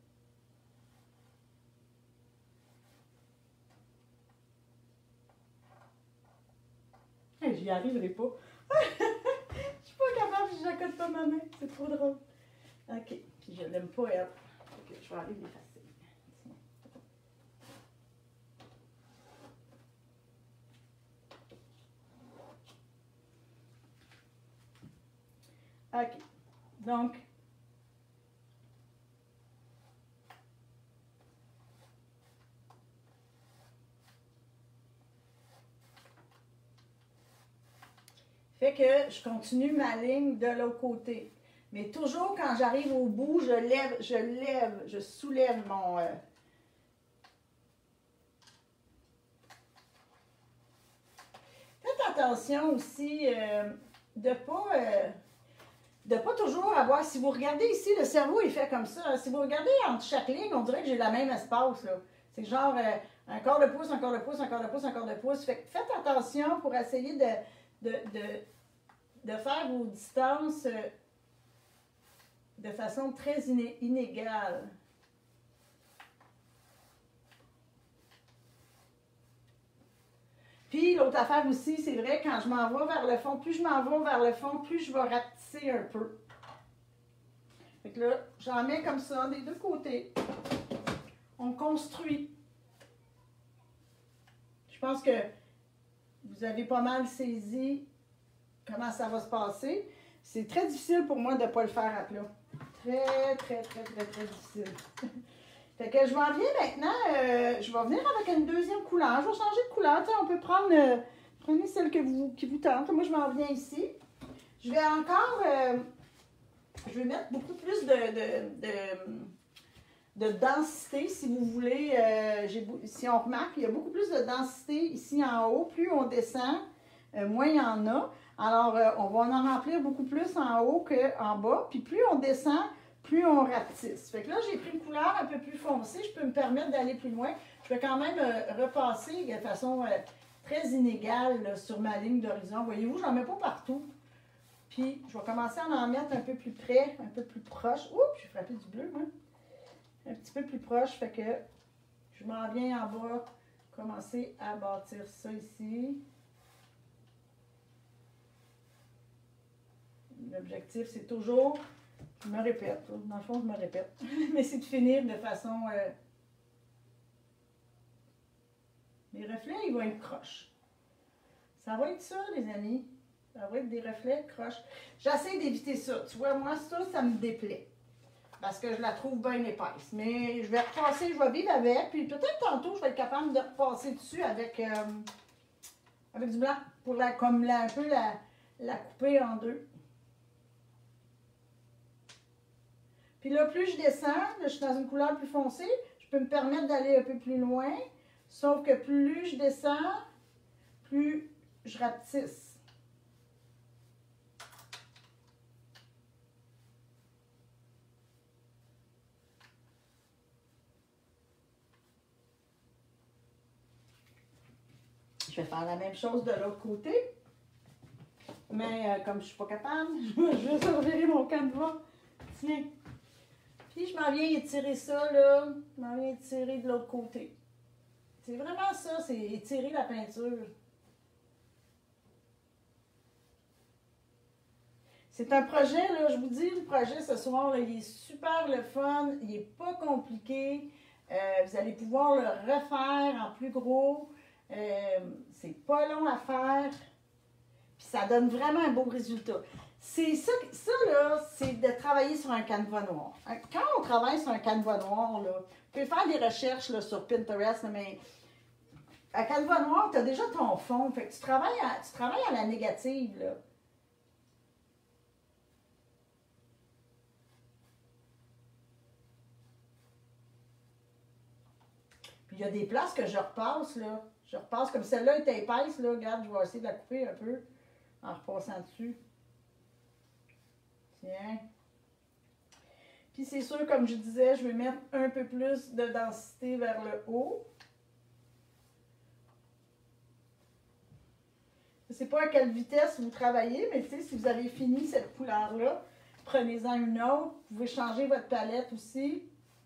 A: j'y arriverai pas. Je suis pas capable, je n'accote pas ma main. C'est trop drôle. OK. Puis je l'aime pas, elle. OK, je vais aller l'effacer. OK. Donc, fait que je continue ma ligne de l'autre côté. Mais toujours quand j'arrive au bout, je soulève mon... Faites attention aussi de ne pas toujours avoir... Si vous regardez ici, le cerveau est fait comme ça. Hein. Si vous regardez entre chaque ligne, on dirait que j'ai le même espace. C'est genre un quart de pouce, un quart de pouce, un quart de pouce, un quart de pouce. Fait que faites attention pour essayer de faire vos distances de façon très inégale. Puis l'autre affaire aussi, c'est vrai, quand je m'en vais vers le fond, plus je m'en vais vers le fond, plus je vais rapetisser un peu. Fait que là, j'en mets comme ça des deux côtés. On construit. Je pense que vous avez pas mal saisi comment ça va se passer. C'est très difficile pour moi de ne pas le faire à plat. Très, très, très, très, très difficile. Fait que je m'en viens maintenant, je vais venir avec une deuxième couleur. Je vais changer de couleur. T'sais, on peut prendre, prenez celle qui vous tente. Moi, je m'en viens ici. Je vais encore, je vais mettre beaucoup plus de densité, si vous voulez. Si on remarque, il y a beaucoup plus de densité ici en haut. Plus on descend, moins il y en a. Alors, on va en remplir beaucoup plus en haut qu'en bas. Puis plus on descend, plus on rapetisse. Fait que là, j'ai pris une couleur un peu plus foncée. Je peux me permettre d'aller plus loin. Je vais quand même repasser de façon très inégale là, sur ma ligne d'horizon. Voyez-vous, je n'en mets pas partout. Puis, je vais commencer à en mettre un peu plus près, un peu plus proche. Oups, j'ai frappé du bleu, moi. Un petit peu plus proche. Fait que je m'en viens en bas, commencer à bâtir ça ici. L'objectif, c'est toujours, je me répète, dans le fond, je me répète, mais c'est de finir de façon... les reflets, ils vont être croches. Ça va être ça, les amis. Ça va être des reflets croches. J'essaie d'éviter ça. Tu vois, moi, ça me déplaît. Parce que je la trouve bien épaisse. Mais je vais repasser, je vais vivre avec. Puis peut-être tantôt, je vais être capable de repasser dessus avec du blanc. Pour un peu la couper en deux. Puis là, plus je descends, là, je suis dans une couleur plus foncée, je peux me permettre d'aller un peu plus loin. Sauf que plus je descends, plus je rapetisse. Je vais faire la même chose de l'autre côté. Mais comme je ne suis pas capable, je vais surveiller mon canevas. Tiens. Puis je m'en viens étirer ça, là. Je m'en viens étirer de l'autre côté. C'est vraiment ça, c'est étirer la peinture. C'est un projet, là, je vous dis, le projet ce soir, là, il est super le fun, il n'est pas compliqué. Vous allez pouvoir le refaire en plus gros. C'est pas long à faire. Puis ça donne vraiment un beau résultat. C'est ça là, c'est de travailler sur un canevas noir. Quand on travaille sur un canevas noir, là, vous pouvez faire des recherches là, sur Pinterest, là, mais à canevas noir, tu as déjà ton fond. Fait que tu travailles à la négative, là. Puis il y a des places que je repasse, là. Je repasse comme celle-là est épaisse, là. Regarde, je vais essayer de la couper un peu en repassant dessus. Tiens. Puis c'est sûr, comme je disais, je vais mettre un peu plus de densité vers le haut. Je ne sais pas à quelle vitesse vous travaillez, mais tu sais, si vous avez fini cette couleur-là, prenez-en une autre. Vous pouvez changer votre palette aussi.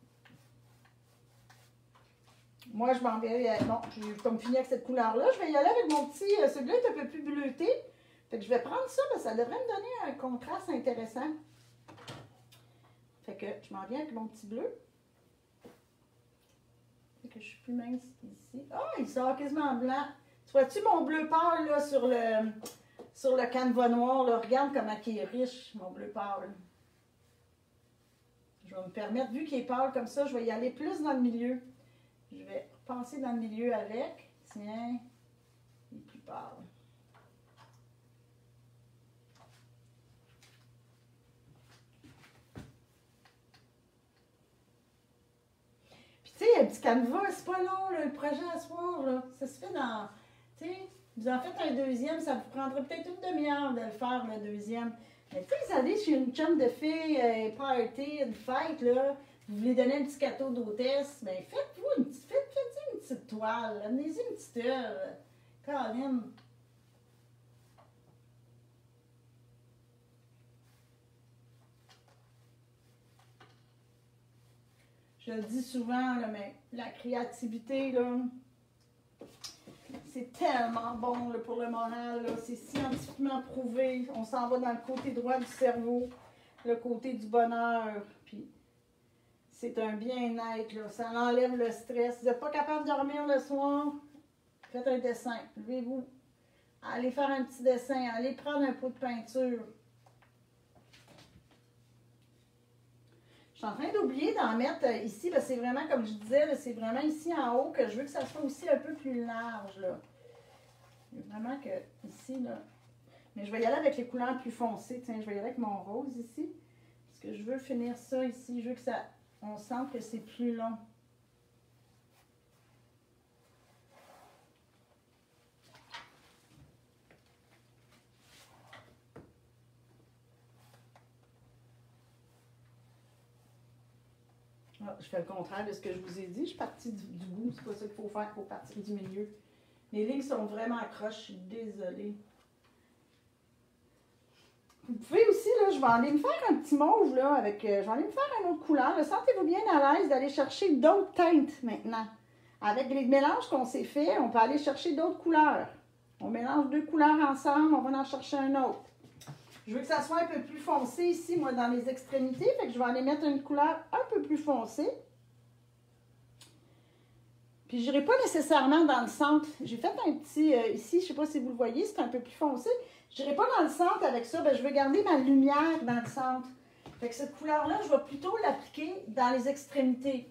A: Moi, je m'en vais. Bon, j'ai comme fini avec cette couleur-là. Je vais y aller avec mon petit. Celui-là est un peu plus bleuté. Fait que je vais prendre ça, parce que ça devrait me donner un contraste intéressant. Fait que je m'en viens avec mon petit bleu. Fait que je suis plus mince ici. Ah, il sort quasiment en blanc. Tu vois-tu mon bleu pâle là, sur le canevas noir? Là? Regarde comment il est riche, mon bleu pâle. Je vais me permettre, vu qu'il est pâle comme ça, je vais y aller plus dans le milieu. Je vais passer dans le milieu avec. Tiens, il est plus pâle. Puis tu sais, un petit canevas, c'est pas long, là, le projet à soir, là. Ça se fait dans, tu sais, vous en faites un deuxième, ça vous prendrait peut-être une demi-heure de le faire, le deuxième. Mais tu sais, vous allez chez une chum de filles, party, une fête, là, vous voulez donner un petit gâteau d'hôtesse, bien faites-vous une petite, faites une petite toile, amenez-y une petite heure, Caroline. Je le dis souvent, là, mais la créativité, là, c'est tellement bon là, pour le moral. C'est scientifiquement prouvé. On s'en va dans le côté droit du cerveau, le côté du bonheur. Puis c'est un bien-être. Ça enlève le stress. Vous n'êtes pas capable de dormir le soir? Faites un dessin. Levez-vous. Allez faire un petit dessin. Allez prendre un pot de peinture. Je suis en train d'oublier d'en mettre ici, parce que c'est vraiment, comme je disais, c'est vraiment ici en haut que je veux que ça soit aussi un peu plus large. Là. Vraiment que ici, là. Mais je vais y aller avec les couleurs plus foncées. Tiens, je vais y aller avec mon rose ici. Parce que je veux finir ça ici. Je veux que ça, on sente que c'est plus long. Ah, je fais le contraire de ce que je vous ai dit. Je suis partie du bout. C'est pas ça qu'il faut faire. Il faut partir du milieu. Les lignes sont vraiment accroches. Je suis désolée. Vous pouvez aussi, là, je vais aller me faire un petit mauve, là, avec, je vais aller me faire une autre couleur. Sentez-vous bien à l'aise d'aller chercher d'autres teintes maintenant. Avec les mélanges qu'on s'est fait, on peut aller chercher d'autres couleurs. On mélange deux couleurs ensemble, on va en chercher un autre. Je veux que ça soit un peu plus foncé ici, moi, dans les extrémités. Fait que je vais aller mettre une couleur un peu plus foncée. Puis je n'irai pas nécessairement dans le centre. J'ai fait un petit, ici, je ne sais pas si vous le voyez, c'est un peu plus foncé. Je n'irai pas dans le centre avec ça. Bien, je vais garder ma lumière dans le centre. Fait que cette couleur-là, je vais plutôt l'appliquer dans les extrémités.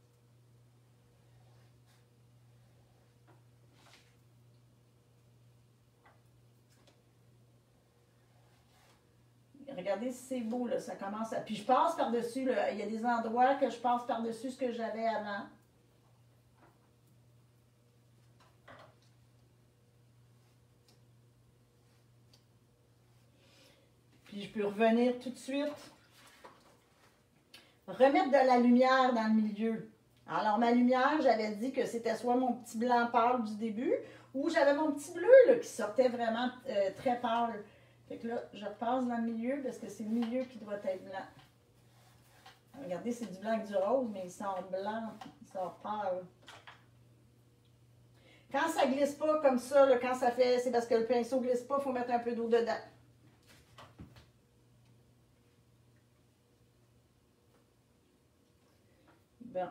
A: Regardez si c'est beau, là, ça commence à... Puis je passe par-dessus, il y a des endroits que je passe par-dessus ce que j'avais avant. Puis je peux revenir tout de suite, remettre de la lumière dans le milieu. Alors ma lumière, j'avais dit que c'était soit mon petit blanc pâle du début, ou j'avais mon petit bleu là, qui sortait vraiment très pâle. Fait que là, je repasse dans le milieu parce que c'est le milieu qui doit être blanc. Regardez, c'est du blanc avec du rose, mais il sort blanc, il sort pâle. Quand ça glisse pas comme ça, là, quand ça fait, c'est parce que le pinceau glisse pas, il faut mettre un peu d'eau dedans. Bon.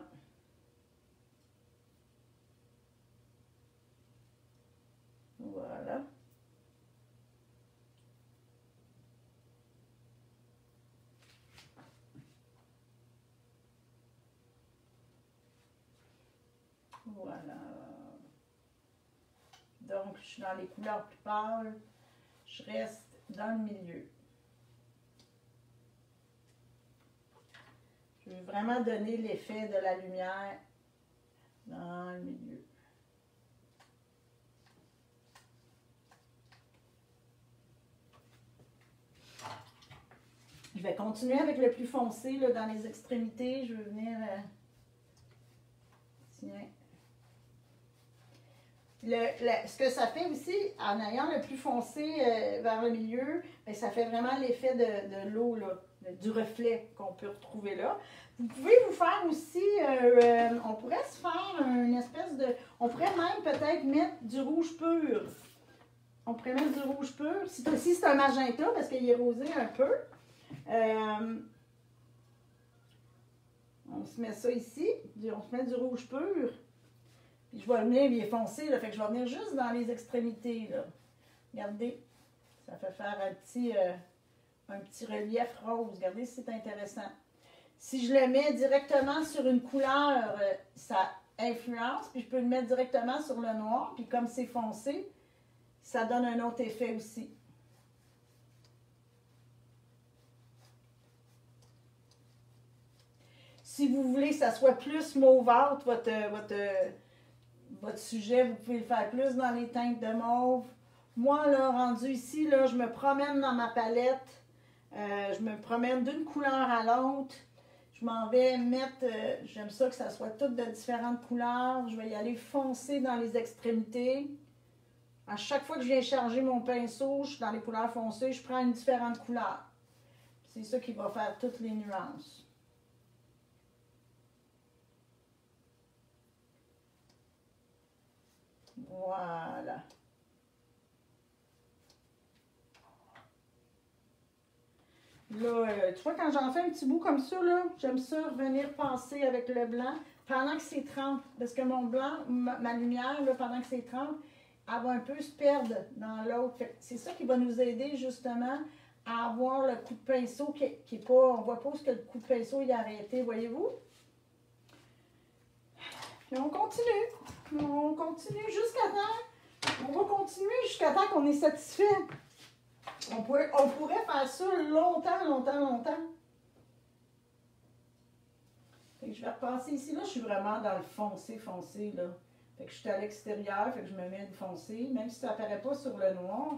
A: Voilà. Voilà. Donc, je suis dans les couleurs plus pâles. Je reste dans le milieu. Je veux vraiment donner l'effet de la lumière dans le milieu. Je vais continuer avec le plus foncé là, dans les extrémités. Je veux venir... tiens. Ce que ça fait aussi, en ayant le plus foncé vers le milieu, bien, ça fait vraiment l'effet de l'eau, du reflet qu'on peut retrouver là. Vous pouvez vous faire aussi, on pourrait se faire une espèce de... On pourrait même peut-être mettre du rouge pur. On pourrait mettre du rouge pur. Si c'est un magenta, parce qu'il est rosé un peu. On se met ça ici. On se met du rouge pur. Puis je vais venir, il est foncé, là, fait que je vais venir juste dans les extrémités, là. Regardez, ça fait faire un petit relief rose. Regardez si c'est intéressant. Si je le mets directement sur une couleur, ça influence, puis je peux le mettre directement sur le noir, puis comme c'est foncé, ça donne un autre effet aussi. Si vous voulez que ça soit plus mauvâtre, votre sujet, vous pouvez le faire plus dans les teintes de mauve. Moi, là, rendu ici, là, je me promène dans ma palette. Je me promène d'une couleur à l'autre. Je m'en vais mettre, j'aime ça que ça soit toutes de différentes couleurs. Je vais y aller foncer dans les extrémités. À chaque fois que je viens charger mon pinceau, je suis dans les couleurs foncées, je prends une différente couleur. C'est ça qui va faire toutes les nuances. Voilà. Là, tu vois, quand j'en fais un petit bout comme ça, là, j'aime ça revenir passer avec le blanc pendant que c'est trempe. Parce que mon blanc, ma lumière, là, pendant que c'est trempe, elle va un peu se perdre dans l'autre. C'est ça qui va nous aider justement à avoir le coup de pinceau qui est pas... On voit pas où que le coup de pinceau est arrêté, voyez-vous? Puis on continue. On continue jusqu'à temps. On va continuer jusqu'à temps qu'on est satisfait. On pourrait faire ça longtemps, longtemps, longtemps. Fait que je vais repasser ici. Là, je suis vraiment dans le foncé, foncé, là. Fait que je suis à l'extérieur, fait que je me mets de foncé. Même si ça apparaît pas sur le noir,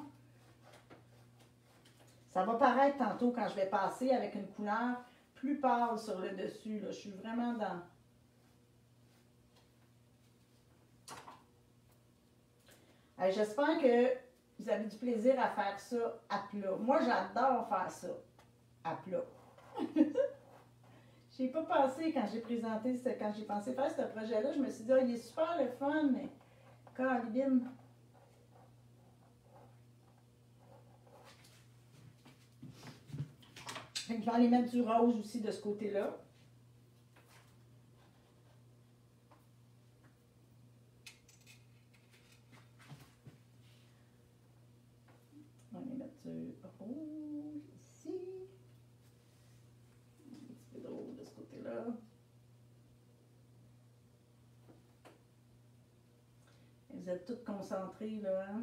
A: ça va paraître tantôt quand je vais passer avec une couleur plus pâle sur le dessus, là. Je suis vraiment dans... J'espère que vous avez du plaisir à faire ça à plat. Moi, j'adore faire ça à plat. J'ai pas pensé quand j'ai présenté, quand j'ai pensé faire ce projet-là, je me suis dit, oh, il est super le fun, mais Caroline. Je vais aller mettre du rose aussi de ce côté-là. On va aller mettre du rouge ici. Un petit peu de rouge de ce côté-là. Vous êtes toutes concentrées, là, hein?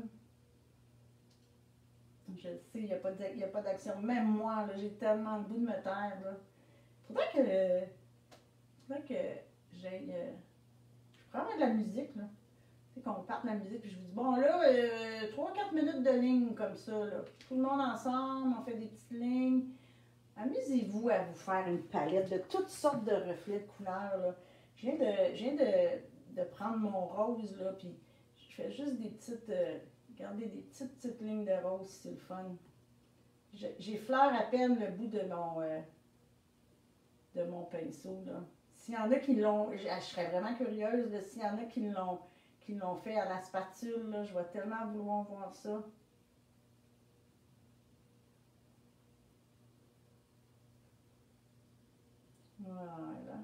A: Je sais, il n'y a pas d'action. Même moi, j'ai tellement le goût de me taire, là. Faudrait que j'aille... je pourrais avoir de la musique, là. Tu sais, qu'on parte de la musique, puis je vous dis, bon, là, 3-4 minutes de ligne comme ça, là. Tout le monde ensemble, on fait des petites lignes. Amusez-vous à vous faire une palette de toutes sortes de reflets de couleurs, là. Je viens de prendre mon rose, là, puis je fais juste des petites... regardez, des petites lignes de rose, c'est le fun. J'effleure à peine le bout de mon pinceau, là. S'il y en a qui l'ont... Je serais vraiment curieuse, là, s'il y en a qui l'ont fait à la spatule, là, je vais tellement vouloir voir ça. Voilà.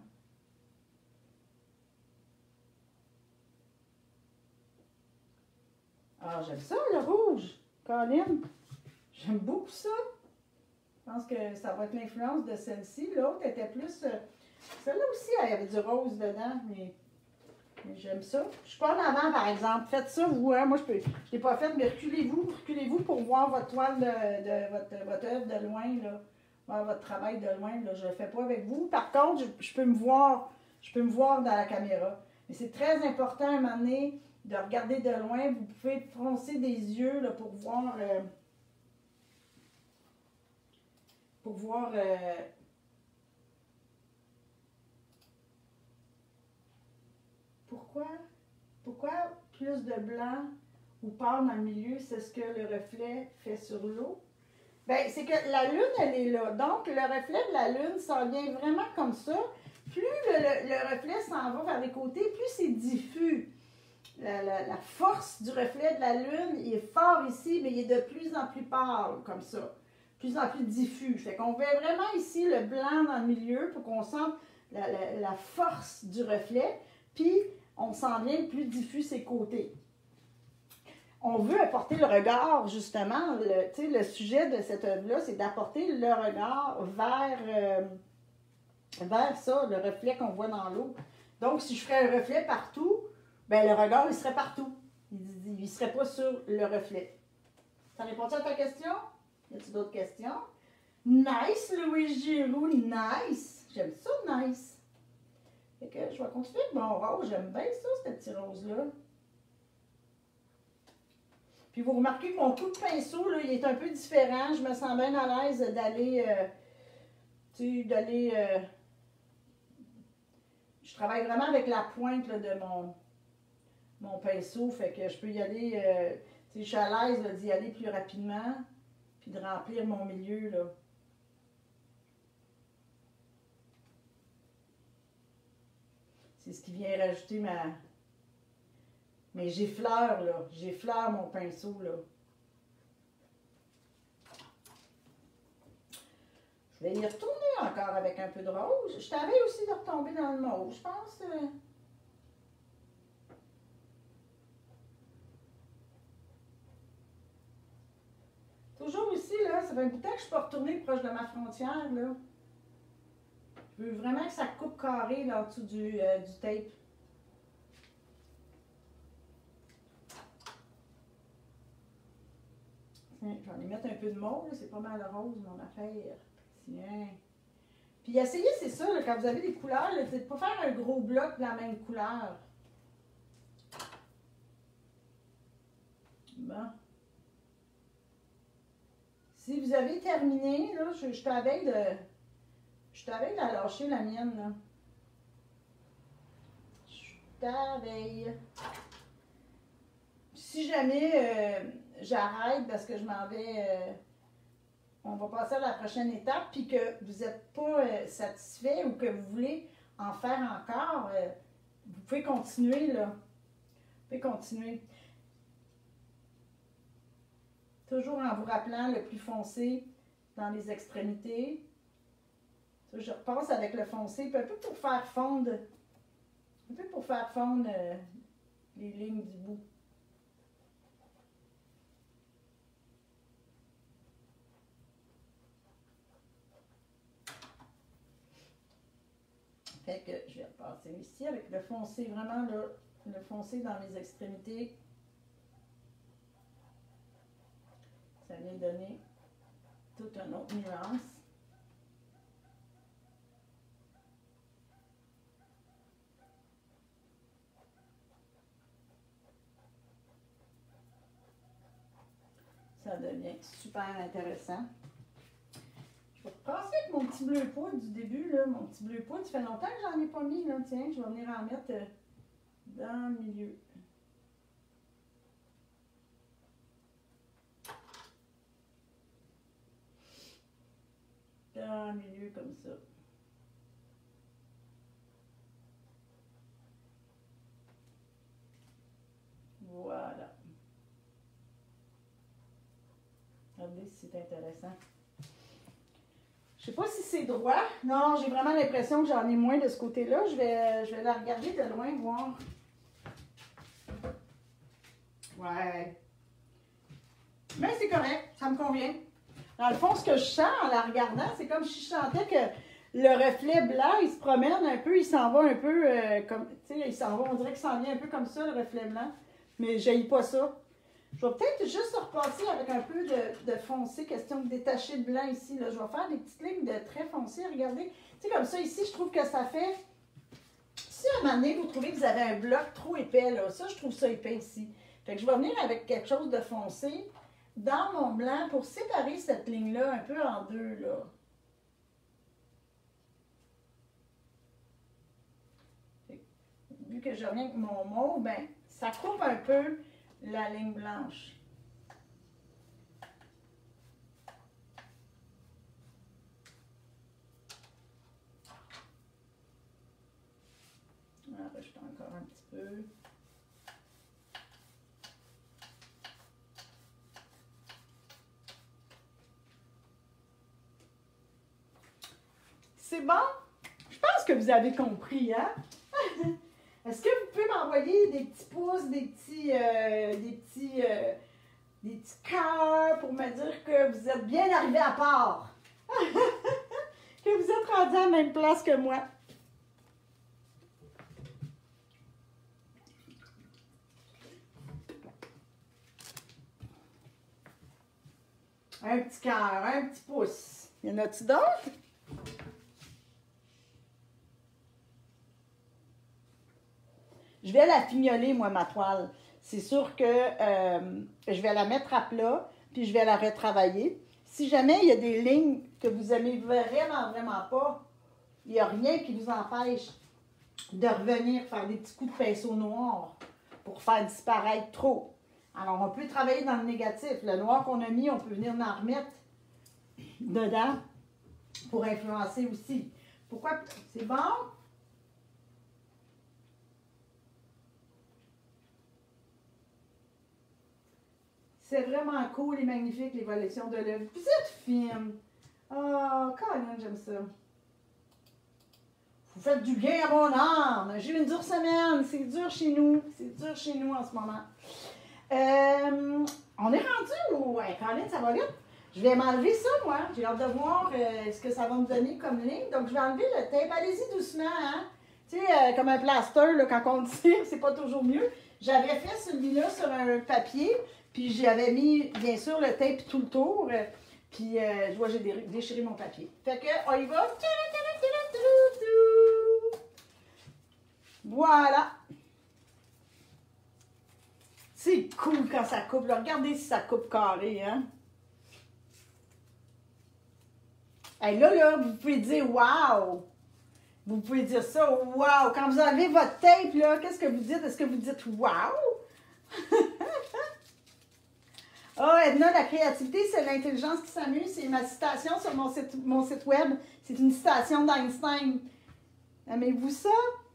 A: Ah, j'aime ça, le rouge, Colin. J'aime beaucoup ça. Je pense que ça va être l'influence de celle-ci. L'autre était plus... celle-là aussi, elle avait du rose dedans, mais J'aime ça. Je suis pas en avant, par exemple. Faites ça, vous. Hein? Moi, je ne l'ai pas fait, mais reculez-vous pour voir votre toile votre œuvre de loin, là. Voir votre travail de loin, là. Je ne le fais pas avec vous. Par contre, je peux me voir dans la caméra. Mais c'est très important, à un moment donné, de regarder de loin. Vous pouvez froncer des yeux là, pour voir... Pourquoi plus de blanc ou pâle dans le milieu, c'est ce que le reflet fait sur l'eau? Bien, c'est que la lune, elle est là. Donc, le reflet de la lune s'en vient vraiment comme ça. Plus le reflet s'en va vers les côtés, plus c'est diffus. La force du reflet de la lune, il est fort ici, mais il est de plus en plus pâle, comme ça. De plus en plus diffus. Fait qu'on voit vraiment ici le blanc dans le milieu pour qu'on sente la force du reflet. Puis, on s'en vient plus diffus ses côtés. On veut apporter le regard, justement, le sujet de cette œuvre-là, c'est d'apporter le regard vers ça, le reflet qu'on voit dans l'eau. Donc, si je ferais un reflet partout, ben le regard, il serait partout. Il ne serait pas sur le reflet. Ça répond-tu à ta question? Y a-t-il d'autres questions? Nice, Louis Giroux, nice! J'aime ça, nice! Fait que je vais continuer avec mon rose. J'aime bien ça, ce petit rose-là. Puis vous remarquez que mon coup de pinceau, là, il est un peu différent. Je me sens bien à l'aise d'aller... je travaille vraiment avec la pointe là, de mon pinceau. Fait que je peux y aller... je suis à l'aise d'y aller plus rapidement. Puis de remplir mon milieu, là. C'est ce qui vient rajouter mais j'effleure, là. J'effleure mon pinceau, là. Je vais y retourner encore avec un peu de rose. Je t'avais aussi de retomber dans le mauve, je pense. Toujours ici, là, ça fait un bout de temps que je ne suis pas retournée proche de ma frontière, là. Je veux vraiment que ça coupe carré là, en dessous du tape. Tiens, je vais aller mettre un peu de mauve, c'est pas mal rose mon affaire. Tiens. Puis essayez, c'est ça, là, quand vous avez des couleurs, c'est de ne pas faire un gros bloc de la même couleur. Bon. Si vous avez terminé, là, je suis à veille de la lâcher, la mienne, là. Je suis à veille. Si jamais j'arrête parce que je m'en vais, on va passer à la prochaine étape, puis que vous n'êtes pas satisfait ou que vous voulez en faire encore, vous pouvez continuer, là. Vous pouvez continuer. Toujours en vous rappelant le plus foncé dans les extrémités. Je repasse avec le foncé, puis un peu pour faire fondre, les lignes du bout. Fait que je vais repasser ici avec le foncé, vraiment là, le foncé dans les extrémités. Ça vient donner toute une autre nuance. Ça devient super intéressant. Je vais repasser avec mon petit bleu poudre du début, là. Mon petit bleu poudre, ça fait longtemps que j'en ai pas mis, là. Tiens, je vais venir en mettre dans le milieu. Dans le milieu comme ça. Voilà. Regardez si c'est intéressant. Je sais pas si c'est droit. Non, j'ai vraiment l'impression que j'en ai moins de ce côté-là. Je vais la regarder de loin, voir. Ouais. Mais c'est correct, ça me convient. Dans le fond, ce que je sens en la regardant, c'est comme si je sentais que le reflet blanc, il se promène un peu, il s'en va un peu comme, tu sais, il s'en va, on dirait qu'il s'en vient un peu comme ça, le reflet blanc. Mais j'haïs pas ça. Je vais peut-être juste repasser avec un peu de foncé, question de détacher le blanc ici. Là. Je vais faire des petites lignes de traits foncés, regardez. Tu sais, comme ça, ici, je trouve que ça fait... Si à un moment donné, vous trouvez que vous avez un bloc trop épais, là, ça, je trouve ça épais ici. Fait que je vais venir avec quelque chose de foncé dans mon blanc pour séparer cette ligne-là un peu en deux, là. Vu que je reviens avec mon mauve, ben, ça coupe un peu la ligne blanche. On va rajouter encore un petit peu. C'est bon? Je pense que vous avez compris, hein? Est-ce que vous pouvez m'envoyer des petits pouces, des petits cœurs pour me dire que vous êtes bien arrivé à part? Que vous êtes rendu à la même place que moi? Un petit cœur, un petit pouce. Y en a-t-il d'autres? Je vais la fignoler, moi, ma toile. C'est sûr que je vais la mettre à plat, puis je vais la retravailler. Si jamais il y a des lignes que vous aimez vraiment, vraiment pas, il n'y a rien qui vous empêche de revenir faire des petits coups de pinceau noir pour faire disparaître trop. Alors, on peut travailler dans le négatif. Le noir qu'on a mis, on peut venir en remettre dedans pour influencer aussi. Pourquoi? C'est bon? C'est vraiment cool et magnifique, l'évolution de l'œuvre. Vous êtes fine. Oh, Colin, j'aime ça. Vous faites du gain à mon âme. J'ai eu une dure semaine. C'est dur chez nous. C'est dur chez nous en ce moment. On est rendu où? Ouais, Colin, ça va vite. Je vais m'enlever ça, moi. J'ai hâte de voir ce que ça va me donner comme ligne. Donc, je vais enlever le tape. Allez-y doucement, hein? Tu sais, comme un plaster, là, quand on le tire, c'est pas toujours mieux. J'avais fait celui-là sur un papier. Puis j'avais mis, bien sûr, le tape tout le tour. Puis je vois, j'ai déchiré mon papier. Fait que, on y va. Voilà. C'est cool quand ça coupe. Là. Regardez si ça coupe carré, hein. Et là, vous pouvez dire « wow ». Vous pouvez dire ça « wow ». Quand vous avez votre tape, là, qu'est-ce que vous dites? Est-ce que vous dites « wow » ? Oh, Edna, la créativité, c'est l'intelligence qui s'amuse. C'est ma citation sur mon site web. C'est une citation d'Einstein. Aimez-vous ça?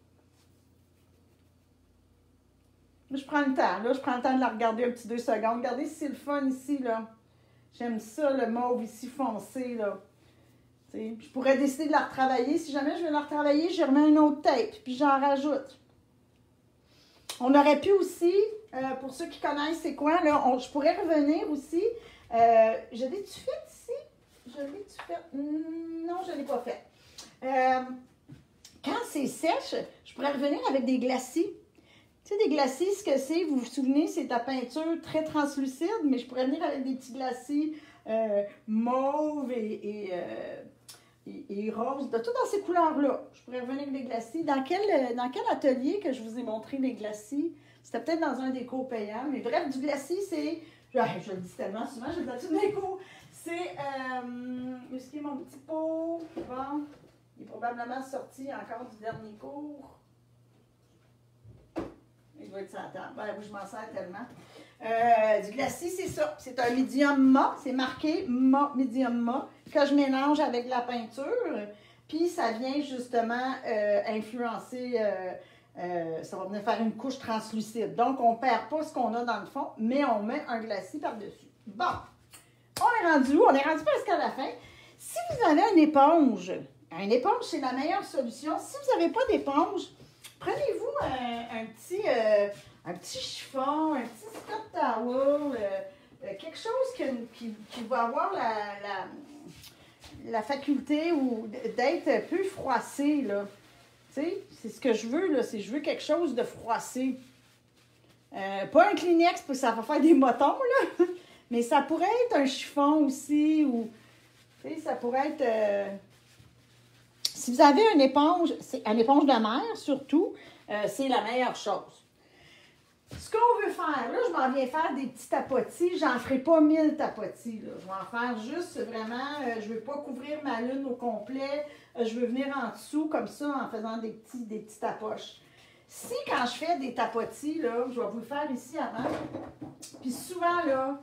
A: Je prends le temps. Là, je prends le temps de la regarder un petit 2 secondes. Regardez si c'est le fun ici, là. J'aime ça, le mauve ici foncé, là. T'sais, je pourrais décider de la retravailler. Si jamais je veux la retravailler, je remets une autre tape, puis j'en rajoute. On aurait pu aussi, pour ceux qui connaissent c'est quoi, là, je pourrais revenir aussi. Je l'ai-tu fait ici? Je l'ai-tu fait? Non, je ne l'ai pas fait. Quand c'est sèche, je pourrais revenir avec des glacis. Tu sais, des glacis, ce que c'est, vous vous souvenez, c'est ta peinture très translucide, mais je pourrais venir avec des petits glacis mauve et rose, de tout dans ces couleurs-là. Je pourrais revenir avec des glacis. Dans quel atelier que je vous ai montré les glacis? C'était peut-être dans un des cours payants, mais bref, du glacis, c'est... Je le dis tellement souvent, je le dis à tous mes cours. C'est... où est-ce qu'il est mon petit pot? Bon, il est probablement sorti encore du dernier cours. Il doit être sur la table. Ben, oui, je m'en sers tellement. Du glacis, c'est ça. C'est un médium mat. C'est marqué mat, médium mat, que je mélange avec la peinture. Puis, ça vient justement influencer... ça va venir faire une couche translucide. Donc, on ne perd pas ce qu'on a dans le fond, mais on met un glacis par-dessus. Bon. On est rendu où? On est rendu presque à la fin. Si vous avez une éponge, c'est la meilleure solution. Si vous n'avez pas d'éponge, prenez-vous un petit chiffon, un petit Scott towel, quelque chose qui va avoir la faculté ou d'être un peu froissé, là. Tu sais, c'est ce que je veux, là. Je veux quelque chose de froissé. Pas un Kleenex, parce que ça va faire des motons, là. Mais ça pourrait être un chiffon aussi, ou... Tu sais, ça pourrait être... si vous avez une éponge de mer, surtout, c'est la meilleure chose. Ce qu'on veut faire, là, je m'en viens faire des petits tapotis. J'en ferai pas 1000 tapotis, là. Je vais en faire juste vraiment... je veux pas couvrir ma lune au complet. Je veux venir en dessous, comme ça, en faisant des petits tapoches. Si, quand je fais des tapotis, là, je vais vous le faire ici avant. Puis souvent, là,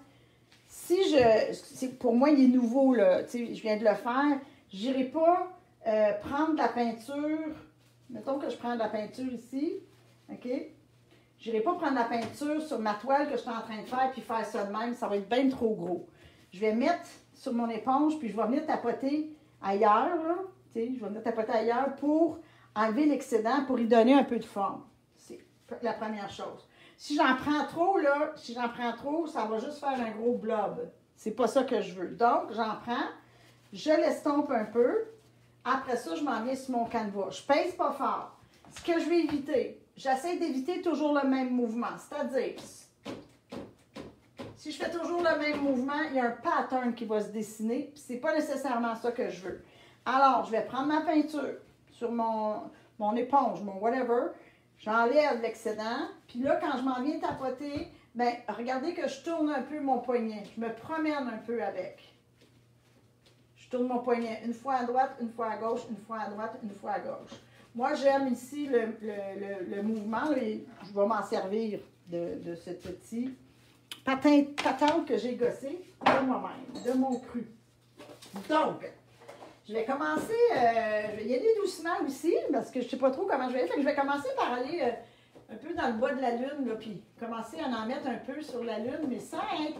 A: pour moi, il est nouveau, là. Tu sais, je viens de le faire. Je n'irai pas prendre de la peinture. Mettons que je prends de la peinture ici. OK? Je n'irai pas prendre la peinture sur ma toile que je suis en train de faire puis faire ça de même. Ça va être bien trop gros. Je vais mettre sur mon éponge puis je vais venir tapoter ailleurs, là. Tu sais, je vais venir tapoter ailleurs pour enlever l'excédent, pour y donner un peu de forme. C'est la première chose. Si j'en prends trop, là, ça va juste faire un gros blob. C'est pas ça que je veux. Donc, j'en prends, je l'estompe un peu. Après ça, je m'en viens sur mon canevas. Je pèse pas fort. Ce que je vais éviter, j'essaie d'éviter toujours le même mouvement. C'est-à-dire, si je fais toujours le même mouvement, il y a un pattern qui va se dessiner, puis c'est pas nécessairement ça que je veux. Alors, je vais prendre ma peinture sur mon éponge, mon whatever. J'enlève l'excédent. Puis là, quand je m'en viens tapoter, bien, regardez que je tourne un peu mon poignet. Je me promène un peu avec. Je tourne mon poignet une fois à droite, une fois à gauche, une fois à droite, une fois à gauche. Moi, j'aime ici le mouvement et je vais m'en servir de ce petit patente que j'ai gossé de moi-même, de mon cru. Donc, je vais commencer, je vais y aller doucement aussi, parce que je ne sais pas trop comment je vais aller. Fait que je vais commencer par aller un peu dans le bas de la lune, là, puis commencer à en mettre un peu sur la lune, mais sans être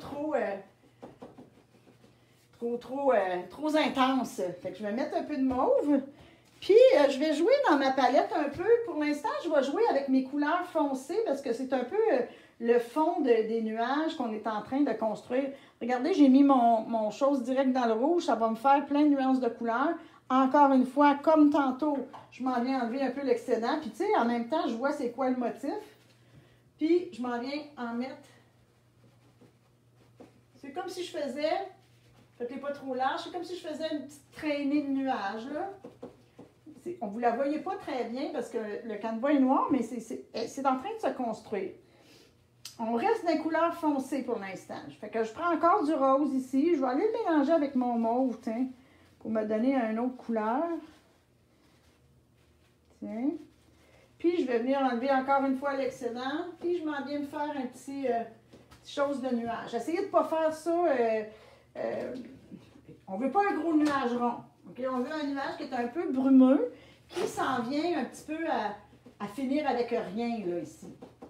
A: trop intense. Fait que je vais mettre un peu de mauve. Puis, je vais jouer dans ma palette un peu. Pour l'instant, je vais jouer avec mes couleurs foncées, parce que c'est un peu le fond des nuages qu'on est en train de construire. Regardez, j'ai mis mon chose direct dans le rouge. Ça va me faire plein de nuances de couleurs. Encore une fois, comme tantôt, je m'en viens enlever un peu l'excédent. Puis, tu sais, en même temps, je vois c'est quoi le motif. Puis, je m'en viens en mettre. C'est comme si je faisais, faites-les pas trop large, c'est comme si je faisais une petite traînée de nuages, là. On ne vous la voyez pas très bien parce que le canevas est noir, mais c'est en train de se construire. On reste dans les couleurs foncées pour l'instant. Fait que je prends encore du rose ici. Je vais aller le mélanger avec mon mauve, tiens, pour me donner une autre couleur. Tiens. Puis, je vais venir enlever encore une fois l'excédent. Puis, je m'en viens me faire un petit chose de nuage. Essayez de ne pas faire ça. On ne veut pas un gros nuage rond. Okay? On veut un nuage qui est un peu brumeux, qui s'en vient un petit peu à finir avec rien, là, ici.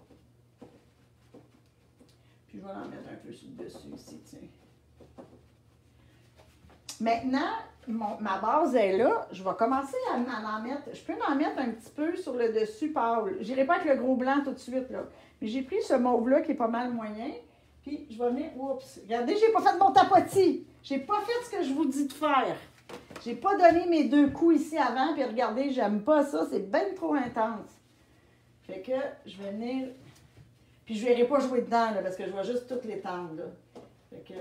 A: Puis, je vais en mettre un peu sur le dessus ici, tiens. Maintenant, ma base est là. Je vais commencer à en mettre. Je peux en mettre un petit peu sur le dessus pâle. Je n'irai pas avec le gros blanc tout de suite, là. Mais j'ai pris ce mauve-là qui est pas mal moyen. Puis, je vais venir... Oups! Regardez, j'ai pas fait mon tapotis. J'ai pas fait ce que je vous dis de faire. J'ai pas donné mes 2 coups ici avant. Puis, regardez, j'aime pas ça. C'est bien trop intense. Fait que je vais venir... Puis, je ne verrai pas jouer dedans, là, parce que je vais juste tout l'étendre, là. Fait que...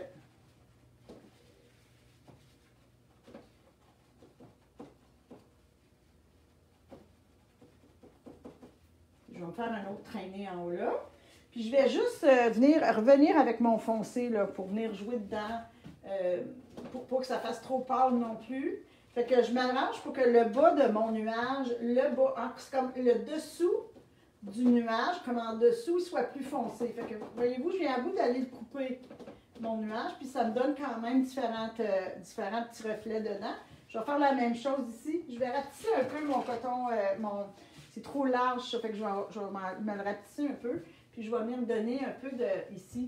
A: Je vais me faire un autre traîné en haut là. Puis je vais juste revenir avec mon foncé là, pour venir jouer dedans. Pour pas que ça fasse trop pâle non plus. Fait que je m'arrange pour que le bas de mon nuage, c'est comme le dessous du nuage, comme en dessous, il soit plus foncé. Fait que, voyez-vous, je viens à bout d'aller le couper, mon nuage, puis ça me donne quand même différents petits reflets dedans. Je vais faire la même chose ici. Je vais rapetisser un peu mon coton, c'est trop large, ça fait que je vais me le rapetisser un peu. Puis je vais venir me donner un peu de, ici,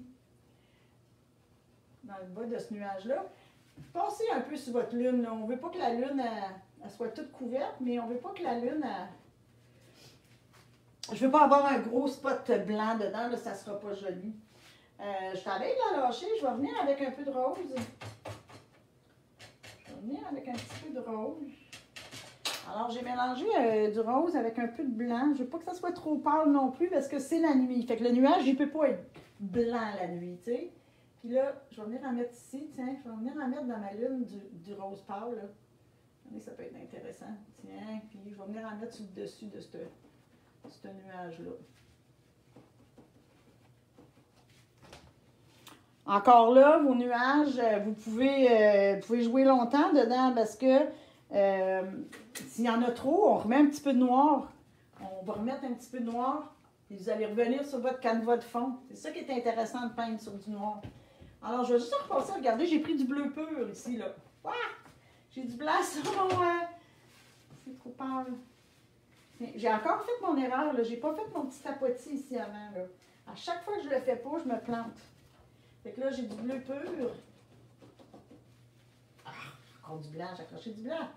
A: dans le bas de ce nuage-là. Passez un peu sur votre lune, là. On ne veut pas que la lune elle soit toute couverte, mais on ne veut pas que la lune je ne veux pas avoir un gros spot blanc dedans, là, ça ne sera pas joli. Je t'avais la lâcher, je vais venir avec un peu de rose. Je vais venir avec un petit peu de rose. Alors, j'ai mélangé du rose avec un peu de blanc. Je veux pas que ça soit trop pâle non plus parce que c'est la nuit. Fait que le nuage, il peut pas être blanc la nuit, tu sais. Puis là, je vais venir en mettre ici, tiens. Je vais venir en mettre dans ma lune du rose pâle, là. Regardez, ça peut être intéressant. Tiens, puis je vais venir en mettre sur le dessus de ce nuage-là. Encore là, vos nuages, vous pouvez jouer longtemps dedans parce que s'il y en a trop, on remet un petit peu de noir. On va remettre un petit peu de noir et vous allez revenir sur votre canevas de fond. C'est ça qui est intéressant de peindre sur du noir. Alors, je vais juste repasser. Regardez, j'ai pris du bleu pur ici, là. Ouah! J'ai du blanc sur mon... c'est trop pâle. J'ai encore fait mon erreur, là. J'ai pas fait mon petit tapotis ici avant, là. À chaque fois que je le fais pas, je me plante. Fait que là, j'ai du bleu pur. Ah, encore du blanc. J'ai accroché du blanc.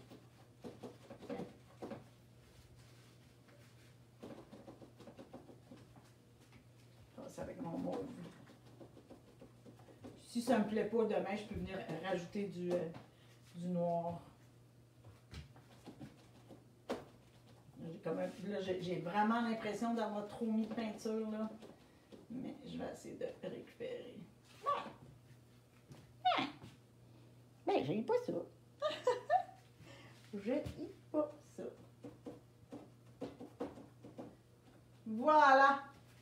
A: Ça avec mon mauve. Si ça me plaît pas, demain, je peux venir rajouter du noir. J'ai vraiment l'impression d'avoir trop mis de peinture, là. Mais je vais essayer de récupérer. Ben, j'ai pas ça. J'ai pas ça. Voilà.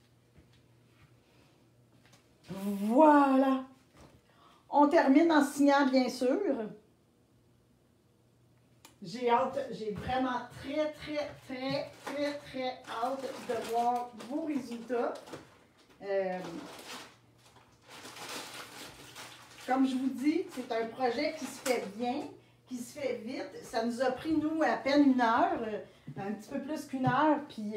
A: Voilà. On termine en signant, bien sûr. J'ai hâte, j'ai vraiment très hâte de voir vos résultats. Comme je vous dis, c'est un projet qui se fait bien, qui se fait vite. Ça nous a pris, nous, à peine 1 heure, un petit peu plus qu'1 heure, puis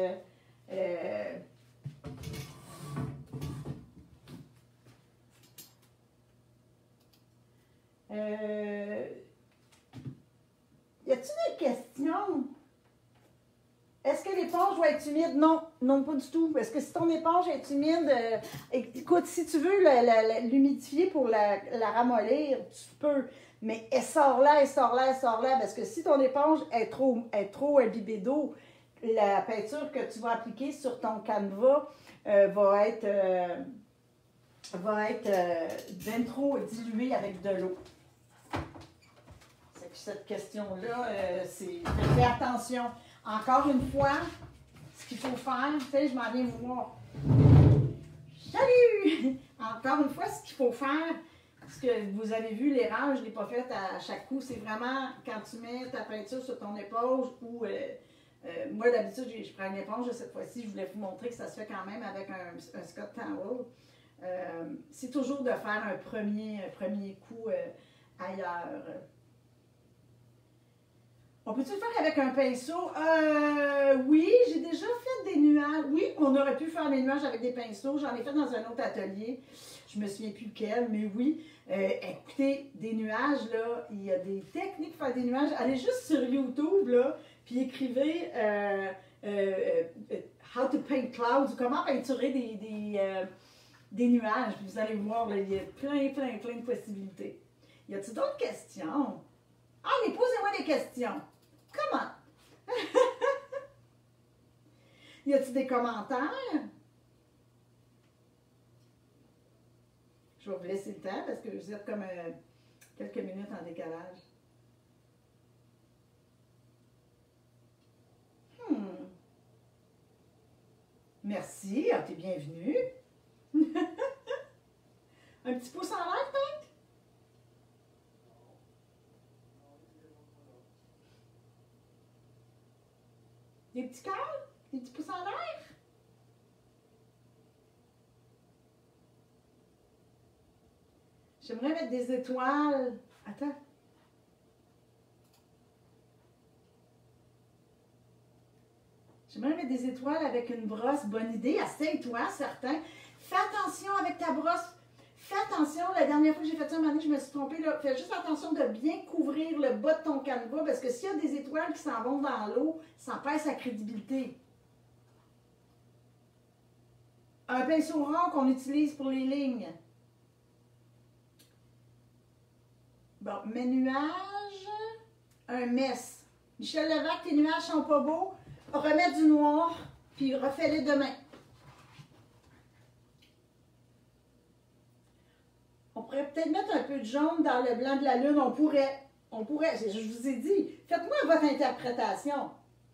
A: y a-t-il des questions? Est-ce que l'éponge va être humide? Non, non, pas du tout. Parce que si ton éponge est humide, écoute, si tu veux l'humidifier pour la ramollir, tu peux. Mais elle sort là, parce que si ton éponge est trop imbibée d'eau, la peinture que tu vas appliquer sur ton canevas va être bien trop diluée avec de l'eau. Cette question-là, c'est fais attention. Encore une fois, ce qu'il faut faire, tu sais, je m'en viens vous voir. Salut! Encore une fois, ce qu'il faut faire, parce que vous avez vu l'erreur, je ne l'ai pas faite à chaque coup, c'est vraiment quand tu mets ta peinture sur ton éponge ou moi d'habitude, je prends une éponge, cette fois-ci, je voulais vous montrer que ça se fait quand même avec un Scott Towel. C'est toujours de faire un premier coup ailleurs. On peut-tu le faire avec un pinceau? Oui, j'ai déjà fait des nuages. Oui, on aurait pu faire des nuages avec des pinceaux. J'en ai fait dans un autre atelier. Je me souviens plus lequel, mais oui. Écoutez, des nuages, là, il y a des techniques pour faire des nuages. Allez juste sur YouTube, là, puis écrivez How to paint clouds, ou comment peinturer des nuages. Puis vous allez voir, là, il y a plein de possibilités. Y a-t-il d'autres questions? Allez, posez-moi des questions. Comment? Y a-t-il des commentaires? Je vais vous laisser le temps parce que vous êtes comme quelques minutes en décalage. Merci, t'es bienvenue. Un petit pouce en l'air, peut-être? Des petits cœurs? Des petits pouces en l'air? J'aimerais mettre des étoiles. Attends. J'aimerais mettre des étoiles avec une brosse. Bonne idée. Essaye-toi, certain. Fais attention avec ta brosse. Fais attention. La dernière fois que j'ai fait ça, je me suis trompée. Là. Fais juste attention de bien couvrir le bas de ton canevas parce que s'il y a des étoiles qui s'en vont dans l'eau, ça perd sa crédibilité. Un pinceau rond qu'on utilise pour les lignes. Bon, mes nuages, un mess. Michel Levac, tes nuages sont pas beaux. Remets du noir, puis refais-les demain. On pourrait peut-être mettre un peu de jaune dans le blanc de la lune. On pourrait. Je vous ai dit. Faites-moi votre interprétation.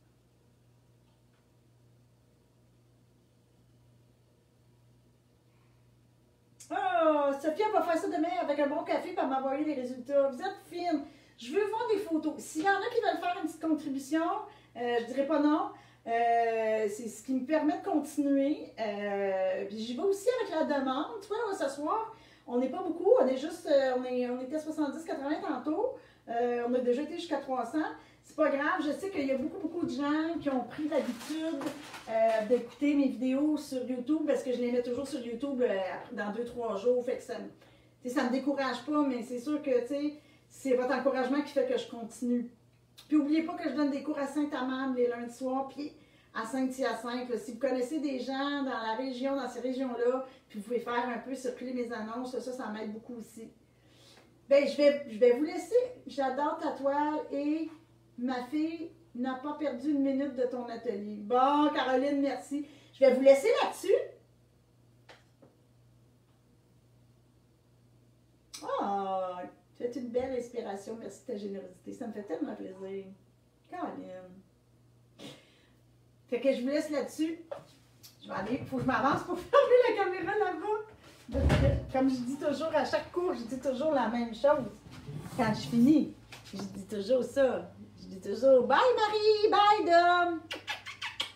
A: Oh, Sophia va faire ça demain avec un bon café pour m'envoyer les résultats. Vous êtes fine. Je veux voir des photos. S'il y en a qui veulent faire une petite contribution, je dirais pas non. C'est ce qui me permet de continuer. Puis j'y vais aussi avec la demande. Tu vois, ce soir, on n'est pas beaucoup. On est juste, on était 70-80 tantôt. On a déjà été jusqu'à 300. C'est pas grave. Je sais qu'il y a beaucoup de gens qui ont pris l'habitude d'écouter mes vidéos sur YouTube parce que je les mets toujours sur YouTube dans 2-3 jours. Fait que ça me décourage pas, mais c'est sûr que c'est votre encouragement qui fait que je continue. Puis n'oubliez pas que je donne des cours à Saint-Amand les lundis soirs, puis à Saint-Hyacinthe. Si vous connaissez des gens dans la région, dans ces régions-là, puis vous pouvez faire un peu circuler mes annonces, ça m'aide beaucoup aussi. Bien, je vais vous laisser. J'adore ta toile et ma fille n'a pas perdu une minute de ton atelier. Bon, Caroline, merci. Je vais vous laisser là-dessus. Oh, tu as une belle inspiration. Merci de ta générosité. Ça me fait tellement plaisir. Caroline. Fait que je vous laisse là-dessus. Je vais aller, il faut que je m'avance pour fermer la caméra là-bas. Comme je dis toujours à chaque cours, je dis toujours la même chose. Quand je finis, je dis toujours ça. Je dis toujours bye Marie, bye!